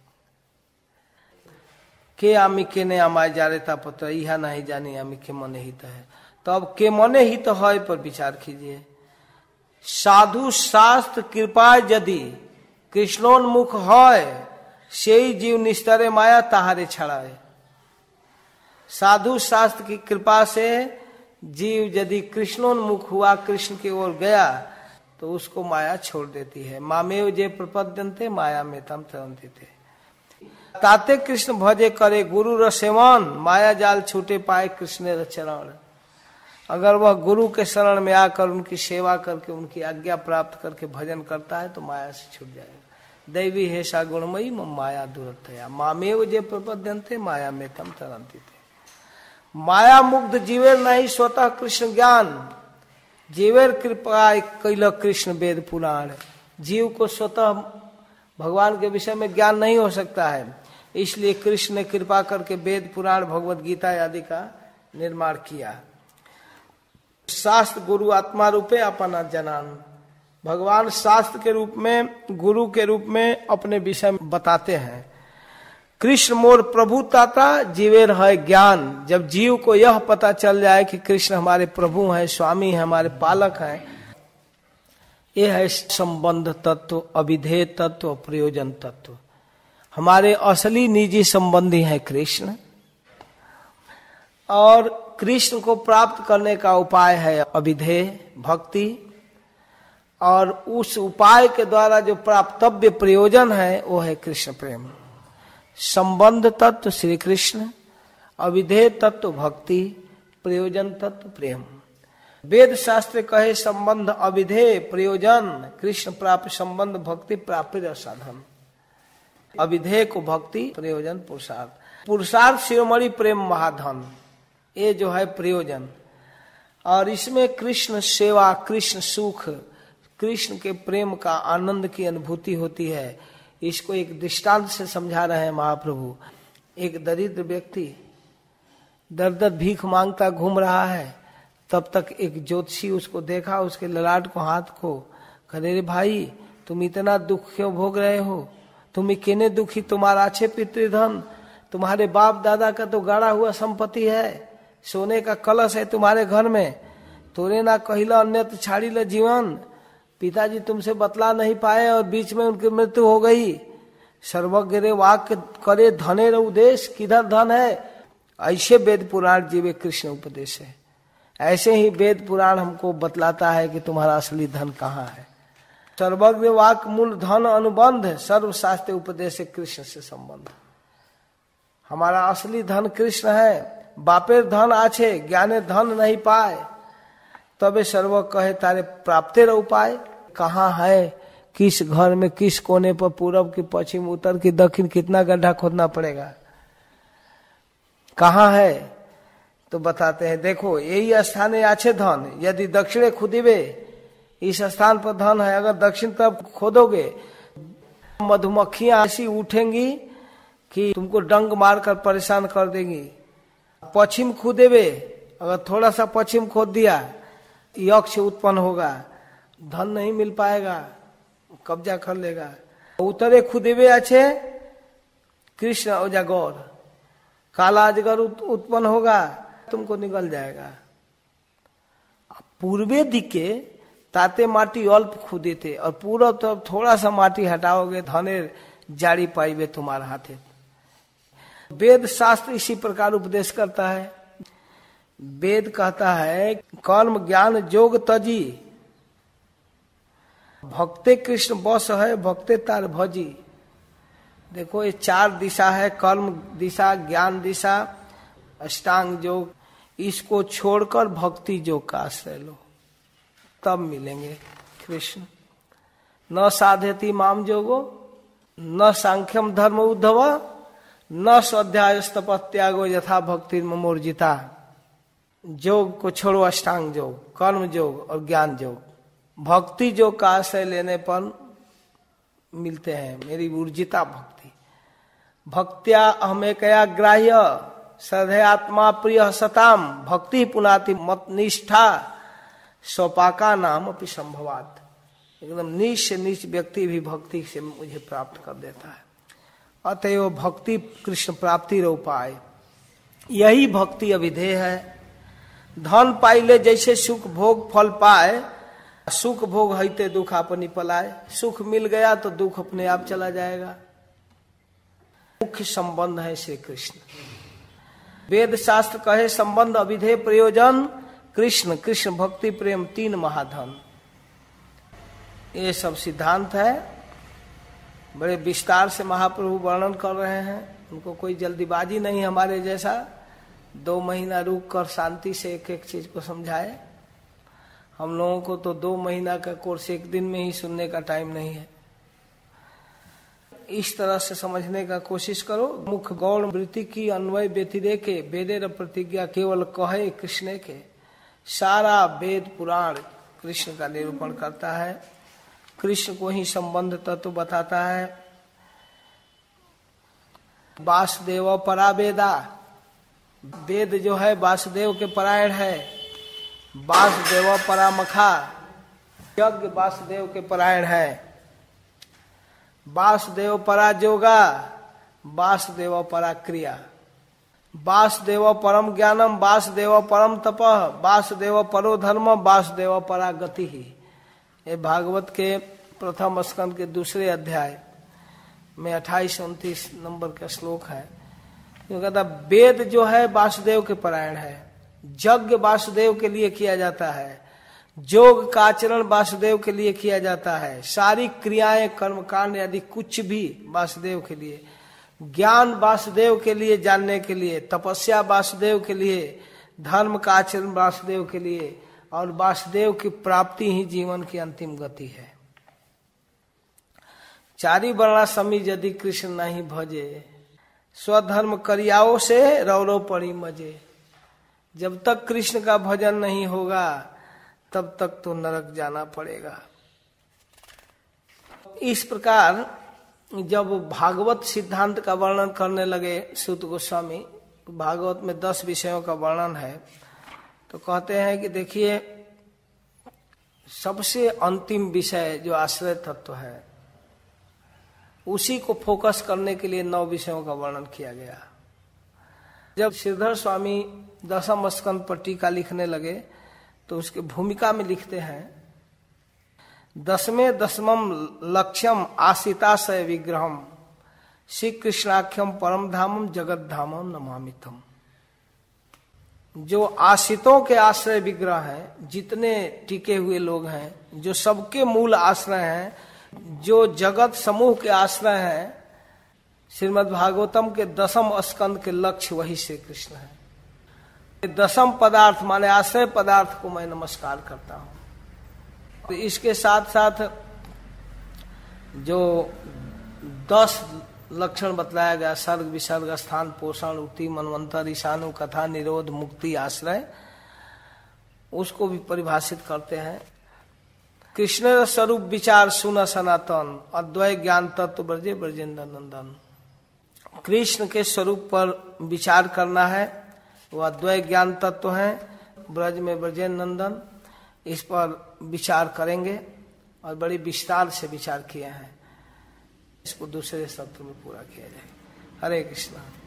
के आमी के ने आमाय जारेता पत्र यह नहीं जानी आमी के मने हित है। तो अब के मने हित है पर विचार कीजिए। साधु शास्त्र कृपा यदि कृष्णोन्मुख है, से जीव निस्तरे माया ताहारे छड़ाए। साधु शास्त्र की कृपा से जीव यदि कृष्णोन्मुख हुआ, कृष्ण की ओर गया, तो उसको माया छोड़ देती है। मामेव जे प्रपद्यन्ते माया में तम तरन्ति थे। ताते कृष्ण भजे करे गुरु र सेवन, माया जाल छूटे पाए कृष्ण र चरण। अगर वह गुरु के शरण में आकर उनकी सेवा करके, उनकी आज्ञा प्राप्त करके भजन करता है तो माया से छूट जाएगा। दैवी हेषा गुणमयी मम माया दूरतया, मामेव जे प्रपद्यन्ते माया में तम तरन्ति थे। माया मुग्ध जीवेर नहीं स्वतः कृष्ण ज्ञान, जीवेर कृपा कैल कृष्ण वेद पुराण। जीव को स्वतः भगवान के विषय में ज्ञान नहीं हो सकता है, इसलिए कृष्ण ने कृपा करके वेद पुराण भगवत गीता आदि का निर्माण किया। शास्त्र गुरु आत्मा रूपे अपना जनान, भगवान शास्त्र के रूप में, गुरु के रूप में अपने विषय में बताते हैं। कृष्ण मोर प्रभु ताता जीवेर है ज्ञान। जब जीव को यह पता चल जाए कि कृष्ण हमारे प्रभु हैं, स्वामी हैं, हमारे पालक हैं, यह है संबंध तत्व, अविधेय तत्व, प्रयोजन तत्व। हमारे असली निजी संबंधी हैं कृष्ण, और कृष्ण को प्राप्त करने का उपाय है अविधेय भक्ति, और उस उपाय के द्वारा जो प्राप्तव्य प्रयोजन है वो है कृष्ण प्रेम। संबंध तत्व श्री कृष्ण, अविधेय तत्व भक्ति, प्रयोजन तत्व प्रेम। वेद शास्त्र कहे संबंध अविधेय प्रयोजन, कृष्ण प्राप्त संबंध भक्ति प्राप्ति साधन। अविधेय को भक्ति, प्रयोजन पुरुषार्थ। पुरुषार्थ शिरोमणि प्रेम महाधन, ये जो है प्रयोजन। और इसमें कृष्ण सेवा, कृष्ण सुख, कृष्ण के प्रेम का आनंद की अनुभूति होती है। इसको एक दृष्टांत से समझा रहे हैं महाप्रभु। एक दरिद्र व्यक्ति दर दर भीख मांगता घूम रहा है, तब तक एक ज्योतिषी उसको देखा, उसके ललाट को, हाथ को, कहे रे भाई तुम इतना दुख क्यों भोग रहे हो, तुम केने दुखी, तुम्हारा अच्छे पितृधन, तुम्हारे बाप दादा का तो गाड़ा हुआ संपत्ति है, सोने का कलश है तुम्हारे घर में, तोरे ना कहिला अन्यत्र छाड़ी ल जीवन। पिताजी तुमसे बतला नहीं पाए और बीच में उनकी मृत्यु हो गई। सर्वज्ञ रे वाक्य करे धने रे उदेश, किधर धन है। ऐसे वेद पुराण जीवे कृष्ण उपदेश है। ऐसे ही वेद पुराण हमको बतलाता है कि तुम्हारा असली धन कहाँ है। सर्वज्ञ वाक मूल धन अनुबंध, सर्वशास्त्र उपदेश कृष्ण से संबंध। हमारा असली धन कृष्ण है। बापेर धन आछे ज्ञाने धन नहीं पाए, तबे सर्व कहे तारे प्राप्तेर उपाय। कहाँ है, किस घर में, किस कोने पर, पूरब की, पश्चिम, उत्तर की, दक्षिण, कितना गड्ढा खोदना पड़ेगा, कहाँ है? तो बताते हैं देखो यही स्थान है आछे धन, यदि दक्षिणे खुदिबे, इस स्थान पर धन है, अगर दक्षिण तरफ खोदोगे मधुमक्खियां ऐसी उठेंगी कि तुमको डंक मारकर परेशान कर देंगी। पश्चिम खुदेबे, अगर थोड़ा सा पश्चिम खोद दिया यक्ष उत्पन्न होगा, धन नहीं मिल पाएगा, कब्जा कर लेगा। उत्तरे खुदेबे अच्छे कृष्ण अजगर, काला अजगर उत्पन्न होगा, तुमको निकल जाएगा। पूर्वे दिके ताते माटी अल्प खुदे थे, और पूरा तरफ थोड़ा सा माटी हटाओगे धनेर जाड़ी पाइबे तुम्हारे हाथे। वेद शास्त्र इसी प्रकार उपदेश करता है। वेद कहता है कर्म ज्ञान जोग तजी, भक्ते कृष्ण बस है, भक्ते तार भजी। देखो ये 4 दिशा है, कर्म दिशा, ज्ञान दिशा, अष्टांग योग। इसको छोड़कर भक्ति योग का आश्रय लो, तब मिलेंगे कृष्ण। न साधयति माम जोगो, न सांख्यम धर्म उद्धव, न स्वाध्याय तपत्यागो यथा भक्ति मोर्जिता। योग को छोड़ो, अष्टांग योग, कर्म योग और ज्ञान योग। भक्ति योग का आश्रय लेने पर मिलते हैं मेरी ऊर्जिता भक्ति। भक्त्या अहमेकया ग्राह्य श्रद्धयात्मा प्रिय सताम, भक्ति पुनाति मत निष्ठा स्वपाका नाम अपि संभवात। एकदम नीच से नीच व्यक्ति भी भक्ति से मुझे प्राप्त कर देता है। अतएव भक्ति कृष्ण प्राप्ति रो उपाय, यही भक्ति अभिधेय है। धन पाइले जैसे सुख भोग फल पाए, सुख भोग हईते दुख अपनी पलाए। सुख मिल गया तो दुख अपने आप चला जाएगा। मुख्य संबंध है श्री कृष्ण। वेद शास्त्र कहे संबंध अभिधेय प्रयोजन कृष्ण, कृष्ण भक्ति प्रेम 3 महाधन। ये सब सिद्धांत है, बड़े विस्तार से महाप्रभु वर्णन कर रहे हैं। उनको कोई जल्दीबाजी नहीं हमारे जैसा 2 महीना रुक कर शांति से एक एक चीज को समझाए। हम लोगों को तो 2 महीना का कोर्स 1 दिन में ही सुनने का टाइम नहीं है। इस तरह से समझने का कोशिश करो। मुख्य गौण वृत्ति की अन्वय व्यतिरेके वेदेर प्रतिज्ञा केवल कहे कृष्ण के। सारा वेद पुराण कृष्ण का निरूपण करता है, कृष्ण को ही संबंध तत्व बताता है। वासुदेव परा वेदा, वेद जो है वासुदेव के परायण है। वासुदेव परा मखा, यज्ञ वासुदेव के परायण है। वासुदेव परा जोगा, वासुदेव परा क्रिया। वासुदेव परम ज्ञानम, वासुदेव परम तपः, वासुदेव परो धर्म, वासुदेव परा गति ही। ये भागवत के प्रथम स्कंद के 2 अध्याय में 28-29 नंबर का श्लोक है। जो कहता वेद जो है वासुदेव के परायण है, यज्ञ वासुदेव के लिए किया जाता है, योग का आचरण वासुदेव के लिए किया जाता है, सारी क्रियाएं कर्मकांड आदि कुछ भी वासुदेव के लिए, ज्ञान वासुदेव के लिए जानने के लिए, तपस्या वासुदेव के लिए, धर्म का आचरण वासुदेव के लिए, और वासुदेव की प्राप्ति ही जीवन की अंतिम गति है। 4 वर्णा समी यदि कृष्ण नहीं भजे, स्वधर्म करियाओ से रौरो पड़ी मजे। जब तक कृष्ण का भजन नहीं होगा तब तक तो नरक जाना पड़ेगा। इस प्रकार जब भागवत सिद्धांत का वर्णन करने लगे सूत गोस्वामी, भागवत में 10 विषयों का वर्णन है, तो कहते हैं कि देखिए सबसे अंतिम विषय जो आश्रय तत्व है उसी को फोकस करने के लिए 9 विषयों का वर्णन किया गया। जब श्रीधर स्वामी 10वें स्कंद पर टीका लिखने लगे तो उसके भूमिका में लिखते हैं 10वें लक्ष्यम आशिताशय विग्रहम श्री कृष्णाख्यम परम धामम जगत धामम नमामितम। जो आश्रितों के आश्रय विग्रह हैं, जितने टिके हुए लोग हैं, जो सबके मूल आश्रय हैं, जो जगत समूह के आश्रय हैं, श्रीमद् भागवतम के 10वें स्कंद के लक्ष्य वही श्री कृष्ण है। 10वें पदार्थ माने आश्रय पदार्थ को मैं नमस्कार करता हूं। तो इसके साथ साथ जो 10 लक्षण बतलाया गया, सर्ग विसर्ग स्थान पोषण उक्ति मनवंतर ईशानु कथा निरोध मुक्ति आश्रय, उसको भी परिभाषित करते हैं। कृष्ण स्वरूप विचार सुन सनातन अद्वैत ज्ञान तत्व ब्रजे ब्रजेंद्र नंदन। कृष्ण के स्वरूप पर विचार करना है, वह अद्वैत ज्ञान तत्व है, ब्रज में ब्रजेंद्र नंदन, इस पर विचार करेंगे और बड़ी विस्तार से विचार किए हैं। इसको दूसरे शब्द में पूरा किया जाए। हरे कृष्णा।